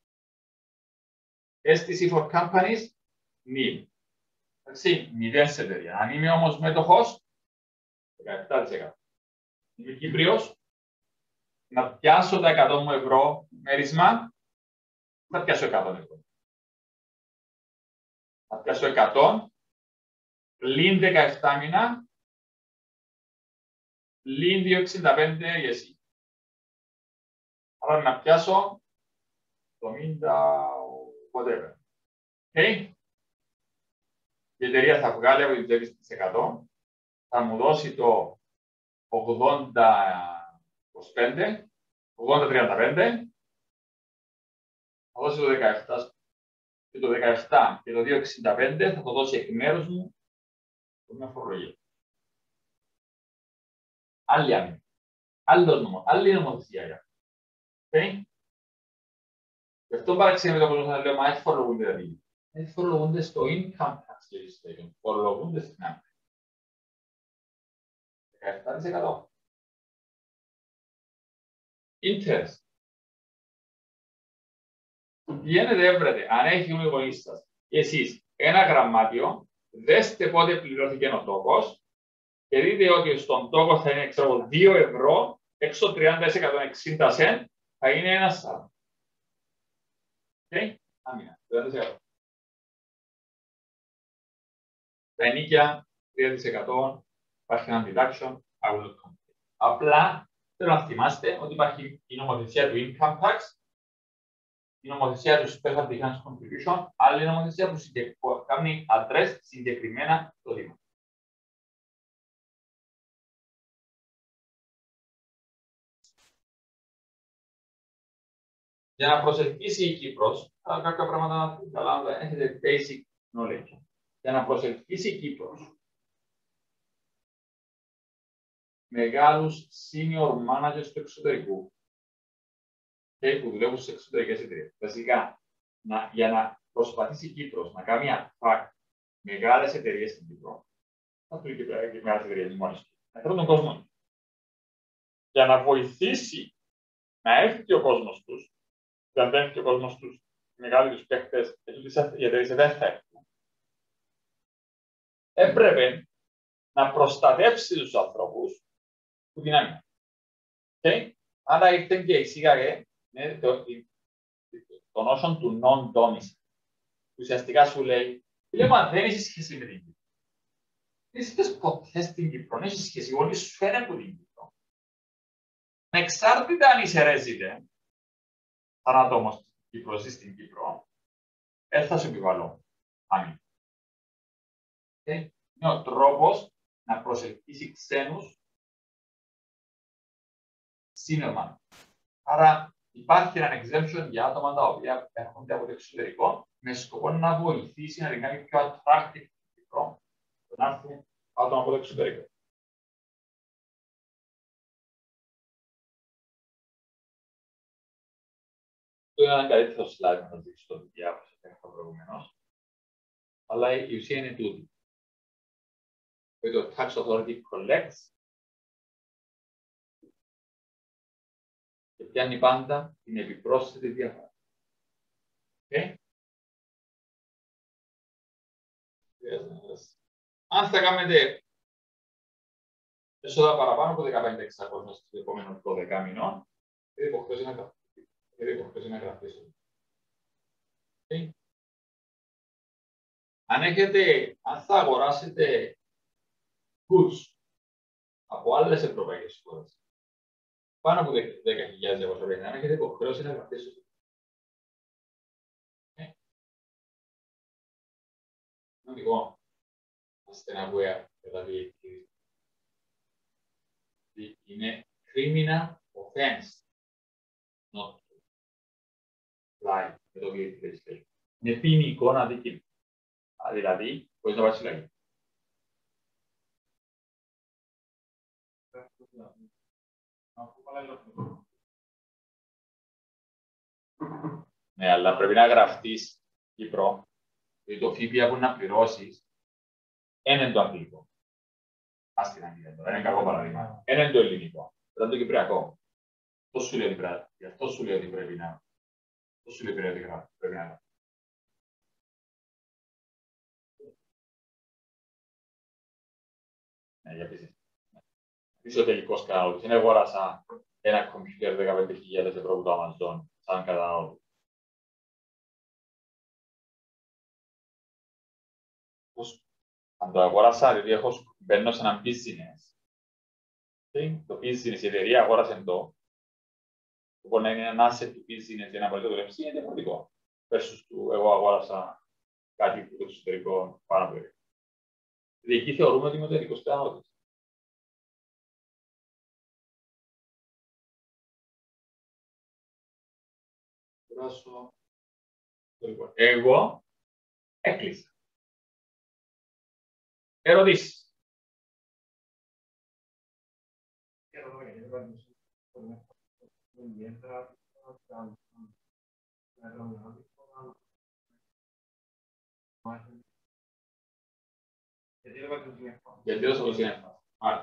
STC for companies, nil. Εντάξει, 0 σε εταιρεία. Αν είμαι όμως μέτοχος, 17%. Είμαι Κύπριος, να πιάσω τα 100 μου ευρώ μέρισμα, θα πιάσω 100 ευρώ. Θα πιάσω 100, πλην 17 μήνα, πλην 2,65 για εσύ. Άρα να πιάσω 70, whatever. Okay. Η εταιρεία θα βγάλει από την 10%, θα μου δώσει το 80-25, 80-35, θα δώσει το 17 και το 17 και το 2,65 θα το δώσει εκ μέρους μου με μια φορολογία. Άλλη άμυνα. Άλλη νομοθεσία. Okay. Γι' αυτό παραξενεύει το κόσμο να λέω, μα έτσι φορολογούνται τα δίκαια. Έτσι φορολογούνται στο income tax legislation. Φορολογούνται στην άμυνα. 17%. Interest. Πηγαίνετε έβρετε, αν έχει ο γονείς σας, εσείς ένα γραμμάτιο, δέστε πότε πληρώθηκε ο τόκος Και δείτε ότι στον τόκο θα είναι, ξέρω, 2 ευρώ, έξω 30% 60 cent, θα είναι 1,40. Okay. Άμυνα, 30%. Τα ενίκια, 3%, υπάρχει ένα deduction, I will not complain. Απλά θέλω να θυμάστε ότι υπάρχει η νομοθεσία του income tax, η νομοθεσία του special defense contribution, άλλη νομοθεσία που κάνει address συγκεκριμένα το δήμα. Για να προσελκύσει η Κύπρος, κάποια πράγματα καλά, έχετε basic knowledge. Για να προσελκύσει η Κύπρος μεγάλους senior managers του εξωτερικού και που δουλεύουν σε εξωτερικές εταιρείες. Βασικά, για να προσπαθήσει η Κύπρος να κάνει attract μεγάλες εταιρείες στην Κύπρο, θα του και μεγάλες εταιρείες μόνες του. Να θέλουν τον κόσμο. Για να βοηθήσει να έρθει ο κόσμος τους, και αν δεν έρθει ο κόσμος τους, οι μεγάλοι τους παίκτες, οι εταιρείες δεν θα έρθουν. Έπρεπε να προστατεύσει τους ανθρώπους που την άμυνα. Okay? Άρα ήρθε και εισήγαγε τον όσον του non-domicile. Ουσιαστικά σου λέει, λέμε δεν έχει σχέση με την Κύπρο. Δεν είσαι ποτέ στην Κύπρο, δεν έχει σχέση, όλοι σου είναι από την Κύπρο. Ανεξάρτητα αν είσαι resident, σαν άτομο στην Κύπρο, εσύ στην Κύπρο, δεν θα σου επιβαλώ άμυνα. Okay? Είναι ο τρόπος να προσελκύσει ξένους σύνολμα. Άρα υπάρχει ένα exemption για άτομα τα οποία έρχονται από το εξωτερικό με σκοπό να βοηθήσει να την κάνει πιο attractive στην Κύπρο, να έρθουν άτομα από το εξωτερικό. Αυτό είναι ένα καλύτερο slide να σας δείξω το διάβασα που είχα προηγουμένως. Αλλά η ουσία είναι τούτη. Το tax authority collects και πιάνει πάντα την επιπρόσθετη διαφορά. Okay. Αν θα κάνετε έσοδα παραπάνω από 15.600 στο επόμενο 12 μηνών, είναι υποχρέωση να γραφτεί. Okay. Αν θα αγοράσετε goods από άλλες ευρωπαϊκές χώρες, πάνω από 10.250, αν έχετε υποχρέωση να γραφτεί. Σημαντικό. Είμαστε aware, δηλαδή είναι criminal offense, not lie, με το VAT legislation. Είναι ποινικό αδίκημα. Δηλαδή, μπορείς να πάρεις φυλακή. Ναι, αλλά πρέπει να γραφτείς Κύπρο, γιατί το ΦΠΑ που να πληρώσεις είναι το αγγλικό. Ας την αγγλικό, είναι κακό παράδειγμα. Είναι το ελληνικό, είναι το κυπριακό. Αυτό σου λέει ότι πρέπει να. Αυτό σου λέει ότι πρέπει να. Ναι, για πείτε. Είσαι ο τελικός καταναλωτής. Είναι αγοράσα ένα κομπιούτερ 15.000 ευρώ από το Amazon σαν καταναλωτή. Αν το αγοράσα, δηλαδή μπαίνω σε ένα business. Το business, η εταιρεία αγόρασε το. Μπορεί να είναι ένα asset του business για να μπορεί να το δουλέψει, είναι διαφορετικό. Versus του, εγώ αγόρασα κάτι που το εξωτερικό πάνω από το. Δηλαδή εκεί θεωρούμε ότι είμαι ο τελικός καταναλωτής. Εγώ έκλεισα. Ερωτήσεις. Γιατί έδωσα το συνέφαση.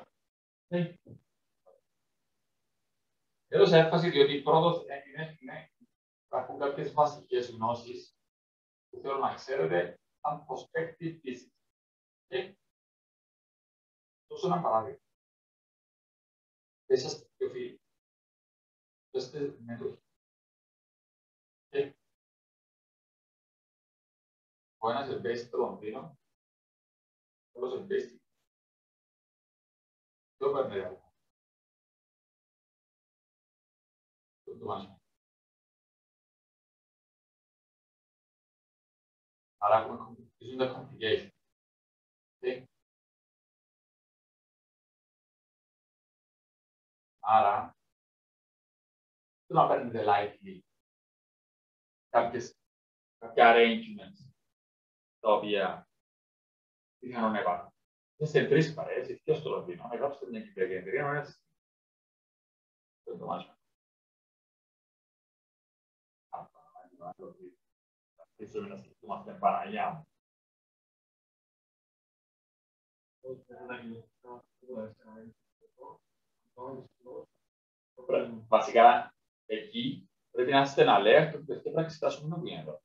Έδωσα έμφαση διότι πρώτος υπάρχουν κάποιες βασικές γνώσεις που θέλω να ξέρετε σαν prospective business. δώσω ένα παράδειγμα. Είσαστε πιο φίλοι. Είστε μέτοχοι. Ο ένας εμπέζει στο Λονδίνο, ο άλλος εμπέζει. Ποιο παίρνει ρεύμα. Το βάζουμε. Άρα έχουμε complication. Άρα, δεν να παίρνετε lightly κάποια arrangements τα οποία πιθανόν έβαλα. Είστε τρεις παρέες, ποιος στο Λονδίνο, να γράψετε μια κυπριακή εταιρεία, να έρθετε. Δεν το βάζουμε. Αρχίσουμε να σκεφτούμαστε Παναγιά μου. Βασικά, εκεί πρέπει να είστε alert ότι πρέπει να εξετάσουμε το γίνεται.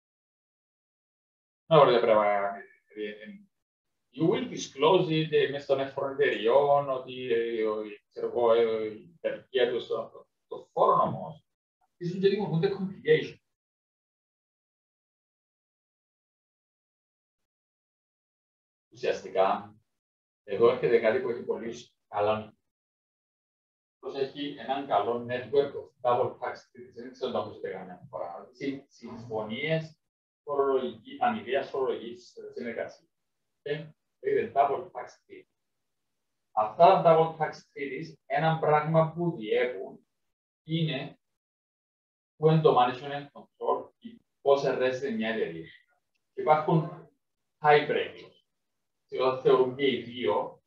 Να μπορείτε πρέπει you will disclose it μες των εφόρων εταιριών ότι η τερκία του στο φόρο όμως αρχίζουν και δημιουργούνται complication. Ουσιαστικά, εδώ έρχεται κάτι που έχει πολύ καλά. Έχει έναν καλό network of double tax treaties. Δεν ξέρω αν το ακούσετε καμιά φορά. Συμφωνίες αμοιβαίας φορολογικής συνεργασίας. Λέγεται double tax treaties. Αυτά τα double tax treaties, ένα πράγμα που διέπουν είναι που είναι το management control και πώς εργάζεται μια εταιρεία. Υπάρχουν high breakers. Όταν θεωρούν και οι δύο,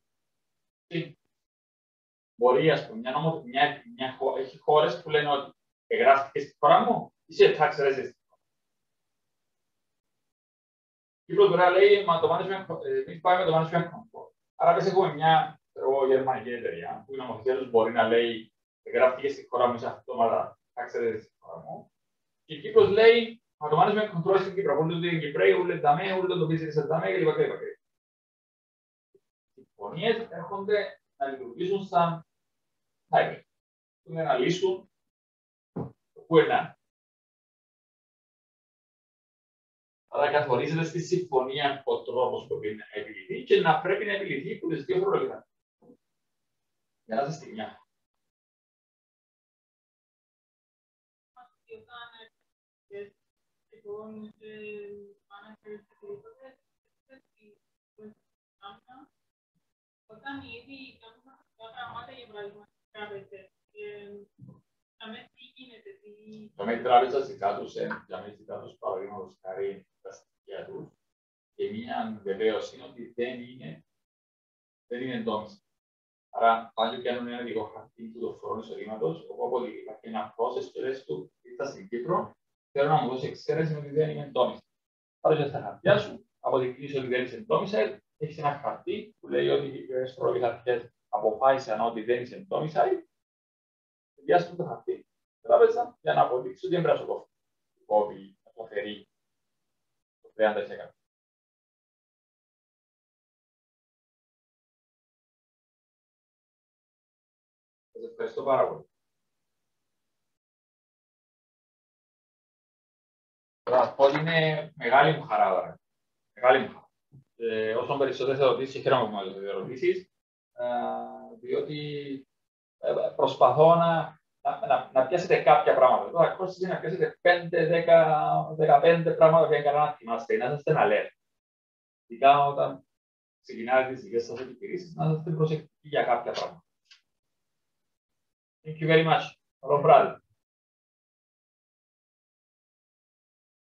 μπορεί, ας πούμε, έχει χώρες που λένε ότι εγγράφηκε στη χώρα μου, είσαι tax resident. Η Κύπρος λέει, μα το management, εμείς πάμε με το management control. Άρα, πες έχουμε μια γερμανική εταιρεία, που η νομοθεσία τους μπορεί να λέει, εγγράφηκε στη χώρα μου, είσαι αυτόματα tax resident στη χώρα μου. Και η Κύπρος λέει, μα το management control στην Κύπρο, που είναι Κυπρέοι, ούλε δαμέ, ούλε το business δαμέ, κλπ. Οι συμφωνίες έρχονται να λειτουργήσουν σαν hybrid. Που είναι να λύσουν το που είναι. Άρα καθορίζεται στη συμφωνία ο τρόπος που πρέπει να επιληθεί και να πρέπει να επιληθεί από τις δύο φορολογικά. Για να είστε στη μια. Όταν ήδη κάνουμε αυτά τα πράγματα για πραγματικά τι γίνεται, το με τράβησα δικά τους, για με δικά τους παραδείγματος χάρη τα στοιχεία τους και μία βεβαίωση είναι ότι δεν είναι εντόμιση. Άρα, πάλι κάνουν ένα δικό χαρτί του το χρόνου εισοδήματος, όπου υπάρχει ένα process και λες του, ήρθα στην Κύπρο, θέλω να μου δώσει εξαίρεση ότι δεν είναι εντόμιση. Πάρε στα χαρτιά σου, αποδεικνύεις ότι δεν είσαι εντόμιση, έχεις ένα χαρτί που λέει ότι οι φορολογικές αρχές αποφάσισαν ότι δεν είσαι εντόμιση, διάσουν το χαρτί. Τράπεζα για να αποδείξει ότι δεν πρέπει να σου κόβει, να το φέρει το 30%. Σας ευχαριστώ πάρα πολύ. Θα πω ότι είναι μεγάλη μου χαρά τώρα. Μεγάλη μου χαρά. Όσο περισσότερες ερωτήσεις, και χαίρομαι που μου έδωσες ερωτήσεις, διότι προσπαθώ να πιάσετε κάποια πράγματα. Τώρα, κόστος είναι να πιάσετε 5-10-15 πράγματα που είναι καλά να θυμάστε, να είστε alert. Ειδικά όταν ξεκινάτε τις δικές σας επιχειρήσεις, να είστε προσεκτικοί για κάποια πράγματα. Thank you very much. Καλό βράδυ.